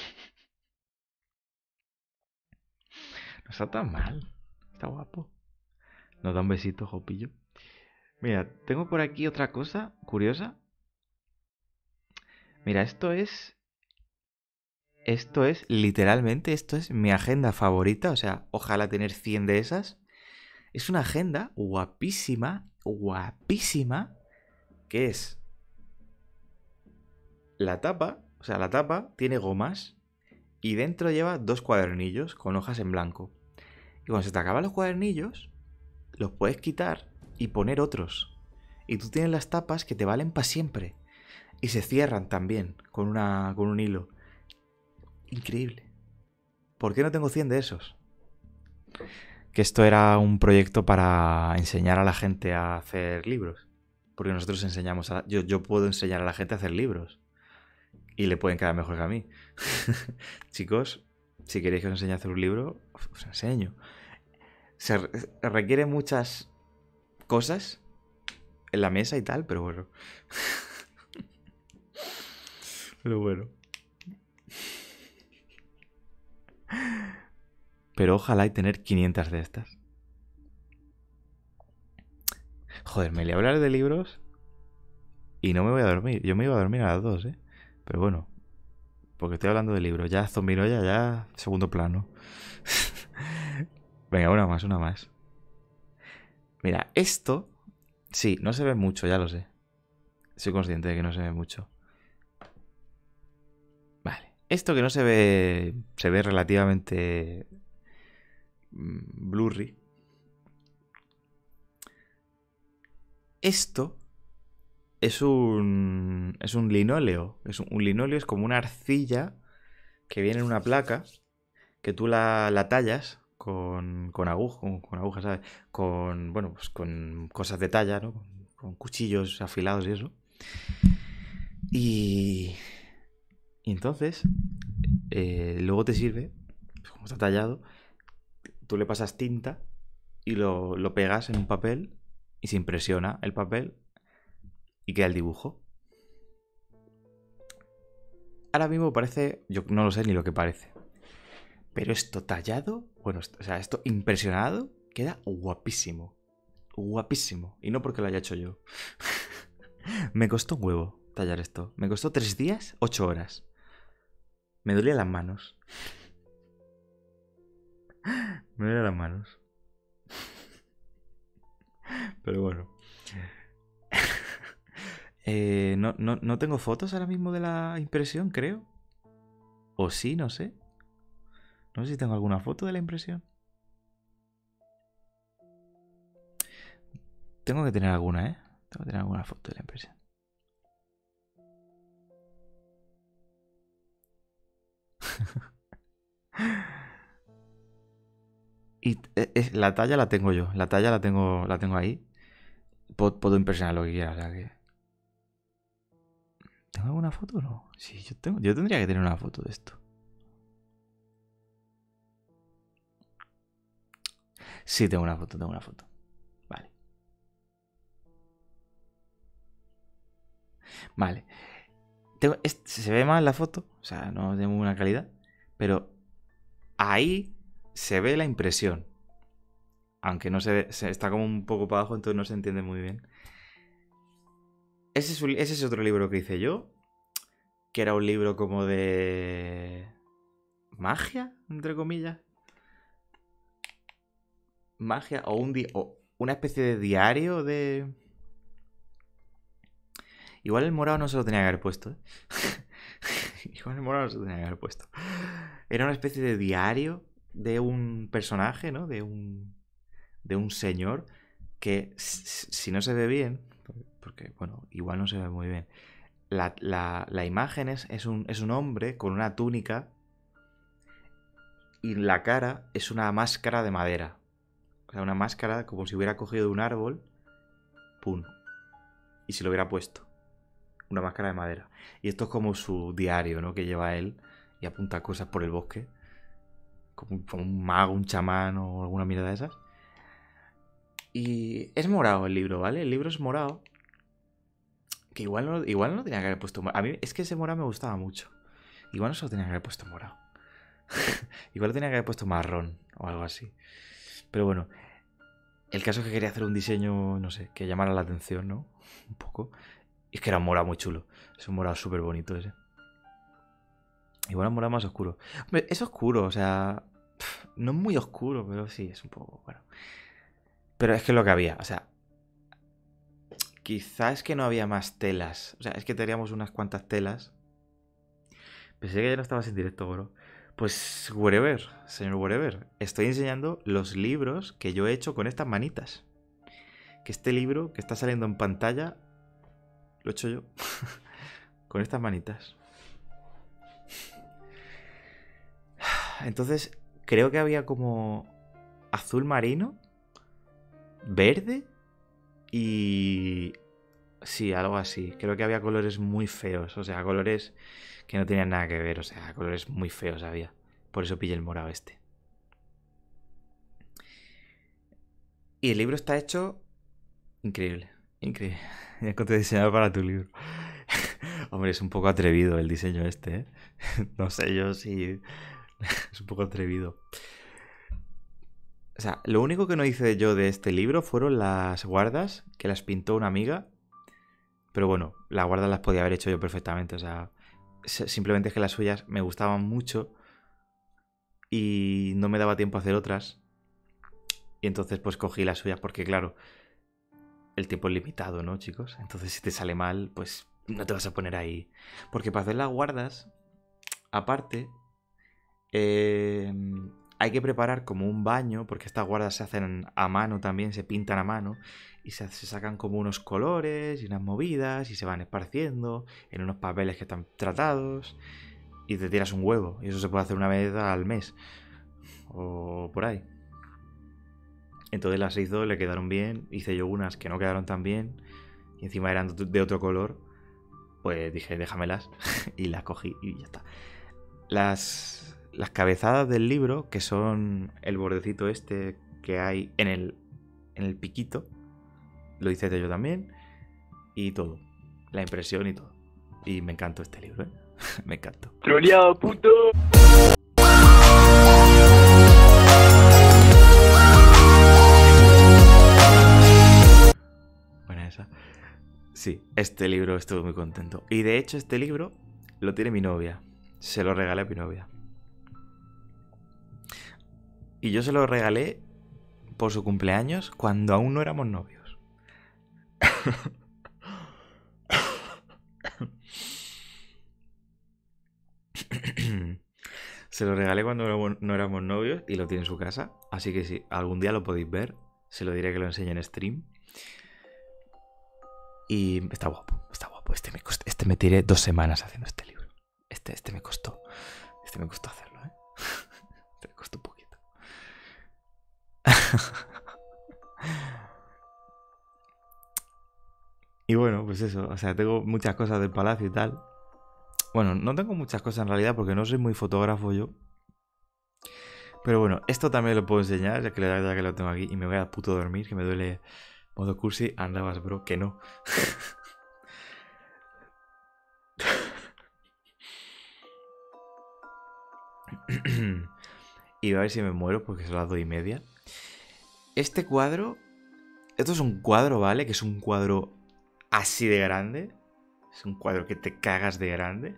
No está tan mal. Está guapo. Nos da un besito, Jopillo. Mira, tengo por aquí otra cosa curiosa. Mira, literalmente, esto es mi agenda favorita. O sea, ojalá tener 100 de esas. Es una agenda guapísima, guapísima, que es la tapa. O sea, la tapa tiene gomas y dentro lleva 2 cuadernillos con hojas en blanco. Y cuando se te acaban los cuadernillos, los puedes quitar y poner otros. Y tú tienes las tapas que te valen para siempre. Y se cierran también con un hilo. Increíble. ¿Por qué no tengo 100 de esos? Que esto era un proyecto para enseñar a la gente a hacer libros. Porque nosotros enseñamos yo puedo enseñar a la gente a hacer libros. Y le pueden quedar mejor que a mí. Chicos, si queréis que os enseñe a hacer un libro, os enseño. Se requiere muchas cosas en la mesa y tal, pero bueno. Pero bueno. Pero ojalá y tener 500 de estas. Joder, me le hablar de libros y no me voy a dormir. Yo me iba a dormir a las 2, ¿eh? Pero bueno, porque estoy hablando de libros. Ya Zombinoya, ya segundo plano. Venga, una más. Mira, esto... Sí, no se ve mucho, ya lo sé. Soy consciente de que no se ve mucho. Vale. Esto que no se ve... Se ve relativamente... blurry. Esto es un linóleo. Un linóleo es como una arcilla que viene en una placa que tú la tallas con agujas, ¿sabes? Bueno, pues con cosas de talla, ¿no? Con cuchillos afilados y eso. Y entonces, luego te sirve, como está tallado, tú le pasas tinta y lo pegas en un papel y se impresiona el papel y queda el dibujo. Ahora mismo parece, yo no lo sé ni lo que parece, pero esto tallado, bueno, o sea, esto impresionado, queda guapísimo. Guapísimo. Y no porque lo haya hecho yo. Me costó un huevo tallar esto. Me costó 3 días, 8 horas. Me dolían las manos. Me dolían las manos. Pero bueno. No tengo fotos ahora mismo de la impresión, creo. O sí, no sé. No sé si tengo alguna foto de la impresión. Tengo que tener alguna, ¿eh? Tengo que tener alguna foto de la impresión. Y la talla la tengo yo. La talla la tengo ahí. Puedo impresionar lo que quiera. O sea que... ¿Tengo alguna foto o no? Sí, yo tendría que tener una foto de esto. Sí, tengo una foto. Vale. Vale. Se ve mal la foto. O sea, no tengo buena calidad. Pero ahí se ve la impresión. Aunque no se ve, está como un poco para abajo, entonces no se entiende muy bien. Ese es otro libro que hice yo. Que era un libro como de... magia, entre comillas. Magia o una especie de diario de... Igual el morado no se lo tenía que haber puesto, ¿eh? Igual el morado no se lo tenía que haber puesto. Era una especie de diario de un personaje, ¿no? De un señor que, si no se ve bien, porque, bueno, igual no se ve muy bien, la imagen es un hombre con una túnica y la cara es una máscara de madera. O sea, una máscara como si hubiera cogido de un árbol, ¡pum! Y se lo hubiera puesto. Una máscara de madera. Y esto es como su diario, ¿no? Que lleva él y apunta cosas por el bosque. Como un mago, un chamán o alguna mierda de esas. Y es morado el libro, ¿vale? El libro es morado. Que igual no tenía que haber puesto morado. A mí es que ese morado me gustaba mucho. Igual no se lo tenía que haber puesto morado. Igual lo tenía que haber puesto marrón o algo así. Pero bueno, el caso es que quería hacer un diseño, no sé, que llamara la atención, ¿no? Un poco. Y es que era un morado muy chulo. Es un morado súper bonito ese. Igual un morado más oscuro. Hombre, es oscuro, o sea... no es muy oscuro, pero sí, es un poco... bueno. Pero es que lo que había, o sea... quizás es que no había más telas. O sea, es que teníamos unas cuantas telas. Pensé que ya no estabas en directo, bro. Pues, wherever, señor wherever. Estoy enseñando los libros que yo he hecho con estas manitas. Que este libro que está saliendo en pantalla... lo he hecho yo. Con estas manitas. Entonces, creo que había como... azul marino... verde... y... sí, algo así. Creo que había colores muy feos. O sea, colores que no tenían nada que ver. O sea, colores muy feos había. Por eso pillé el morado este. Y el libro está hecho... increíble. Increíble. Ya encontré diseñado para tu libro. Hombre, es un poco atrevido el diseño este, ¿eh? No sé yo si... es un poco atrevido. O sea, lo único que no hice yo de este libro fueron las guardas, que las pintó una amiga. Pero bueno, las guardas las podía haber hecho yo perfectamente. O sea, simplemente es que las suyas me gustaban mucho y no me daba tiempo a hacer otras. Y entonces pues cogí las suyas porque, claro, el tiempo es limitado, ¿no, chicos? Entonces si te sale mal, pues no te vas a poner ahí. Porque para hacer las guardas, aparte... hay que preparar como un baño, porque estas guardas se hacen a mano también, se pintan a mano, y se sacan como unos colores y unas movidas, y se van esparciendo en unos papeles que están tratados, y te tiras un huevo, y eso se puede hacer una vez al mes, o por ahí. Entonces las hizo, le quedaron bien, hice yo unas que no quedaron tan bien, y encima eran de otro color, pues dije, déjamelas, y las cogí, y ya está. Las cabezadas del libro, que son el bordecito este que hay en el piquito, lo hice yo también, y todo, la impresión y todo. Y me encantó este libro, ¿eh? Me encantó. ¡Troleado, puto! Buena esa. Sí, este libro estuve muy contento. Y de hecho este libro lo tiene mi novia. Se lo regalé a mi novia. Y yo se lo regalé por su cumpleaños cuando aún no éramos novios. Se lo regalé cuando no éramos novios y lo tiene en su casa. Así que si algún día lo podéis ver, se lo diré que lo enseñe en stream. Y está guapo, este me tiré 2 semanas haciendo este libro. Este me costó hacer. pues eso. O sea, tengo muchas cosas del palacio y tal. Bueno, no tengo muchas cosas en realidad porque no soy muy fotógrafo yo. Pero bueno, esto también lo puedo enseñar, ya que lo tengo aquí. Y me voy a puto dormir, que me duele modo cursi. Andabas, bro, que no. Y a ver si me muero porque son las 2:30. Este cuadro... Esto es un cuadro, ¿vale? Que es un cuadro así de grande. Es un cuadro que te cagas de grande.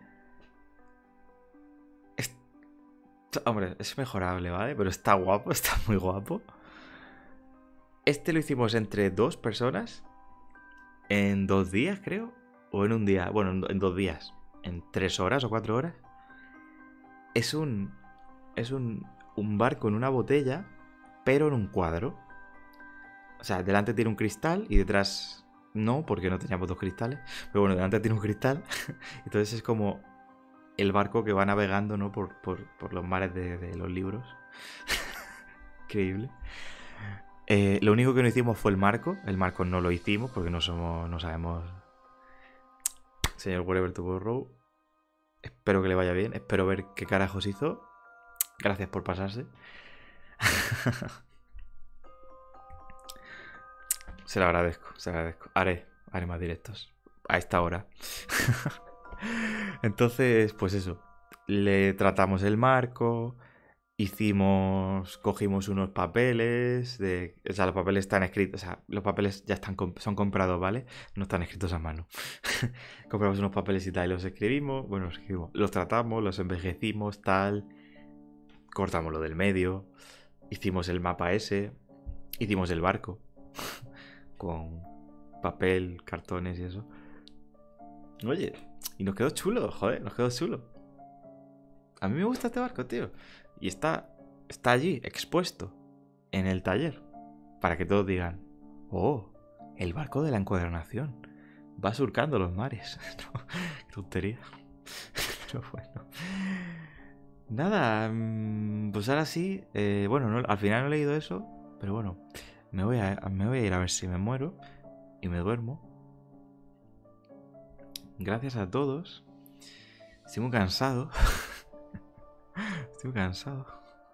Hombre, es mejorable, ¿vale? Pero está guapo, está muy guapo. Este lo hicimos entre 2 personas. En 2 días, creo. O en un día. Bueno, en 2 días. En 3 horas o 4 horas. Es un barco en una botella, pero en un cuadro. O sea, delante tiene un cristal y detrás no, porque no teníamos 2 cristales. Pero bueno, delante tiene un cristal. Entonces es como el barco que va navegando, ¿no? Por los mares de los libros. Increíble. Lo único que no hicimos fue el marco. El marco no lo hicimos porque no sabemos. Señor Wherever Tomorrow. Espero que le vaya bien. Espero ver qué carajos hizo. Gracias por pasarse. Se lo agradezco, se lo agradezco. Haré más directos. A esta hora. Entonces, pues eso. Le tratamos el marco. Cogimos unos papeles. O sea, los papeles están escritos. O sea, los papeles ya son comprados, ¿vale? No están escritos a mano. Compramos unos papeles y tal. Y los escribimos. Bueno, los tratamos, los envejecimos, tal. Cortamos lo del medio. Hicimos el mapa ese. Hicimos el barco. Con papel, cartones y eso. Oye, y nos quedó chulo, joder, nos quedó chulo. A mí me gusta este barco, tío. Y está allí, expuesto, en el taller. Para que todos digan, oh, el barco de la encuadernación. Va surcando los mares. No, qué tontería. Pero bueno. Nada, pues ahora sí. Bueno, no, al final no he leído eso. Pero bueno, me voy a ir a ver si me muero. Y me duermo. Gracias a todos. Estoy muy cansado. Estoy muy cansado.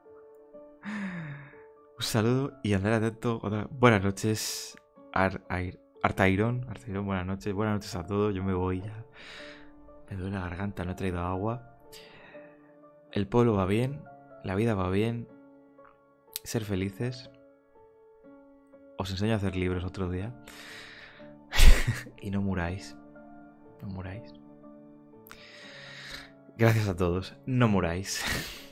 Un saludo y andar atento. Buenas noches, Artairón. Buenas noches. Buenas noches a todos. Yo me voy ya. Me duele la garganta, no he traído agua. El pueblo va bien. La vida va bien. Ser felices. Os enseño a hacer libros otro día. Y no muráis. No muráis. Gracias a todos. No muráis.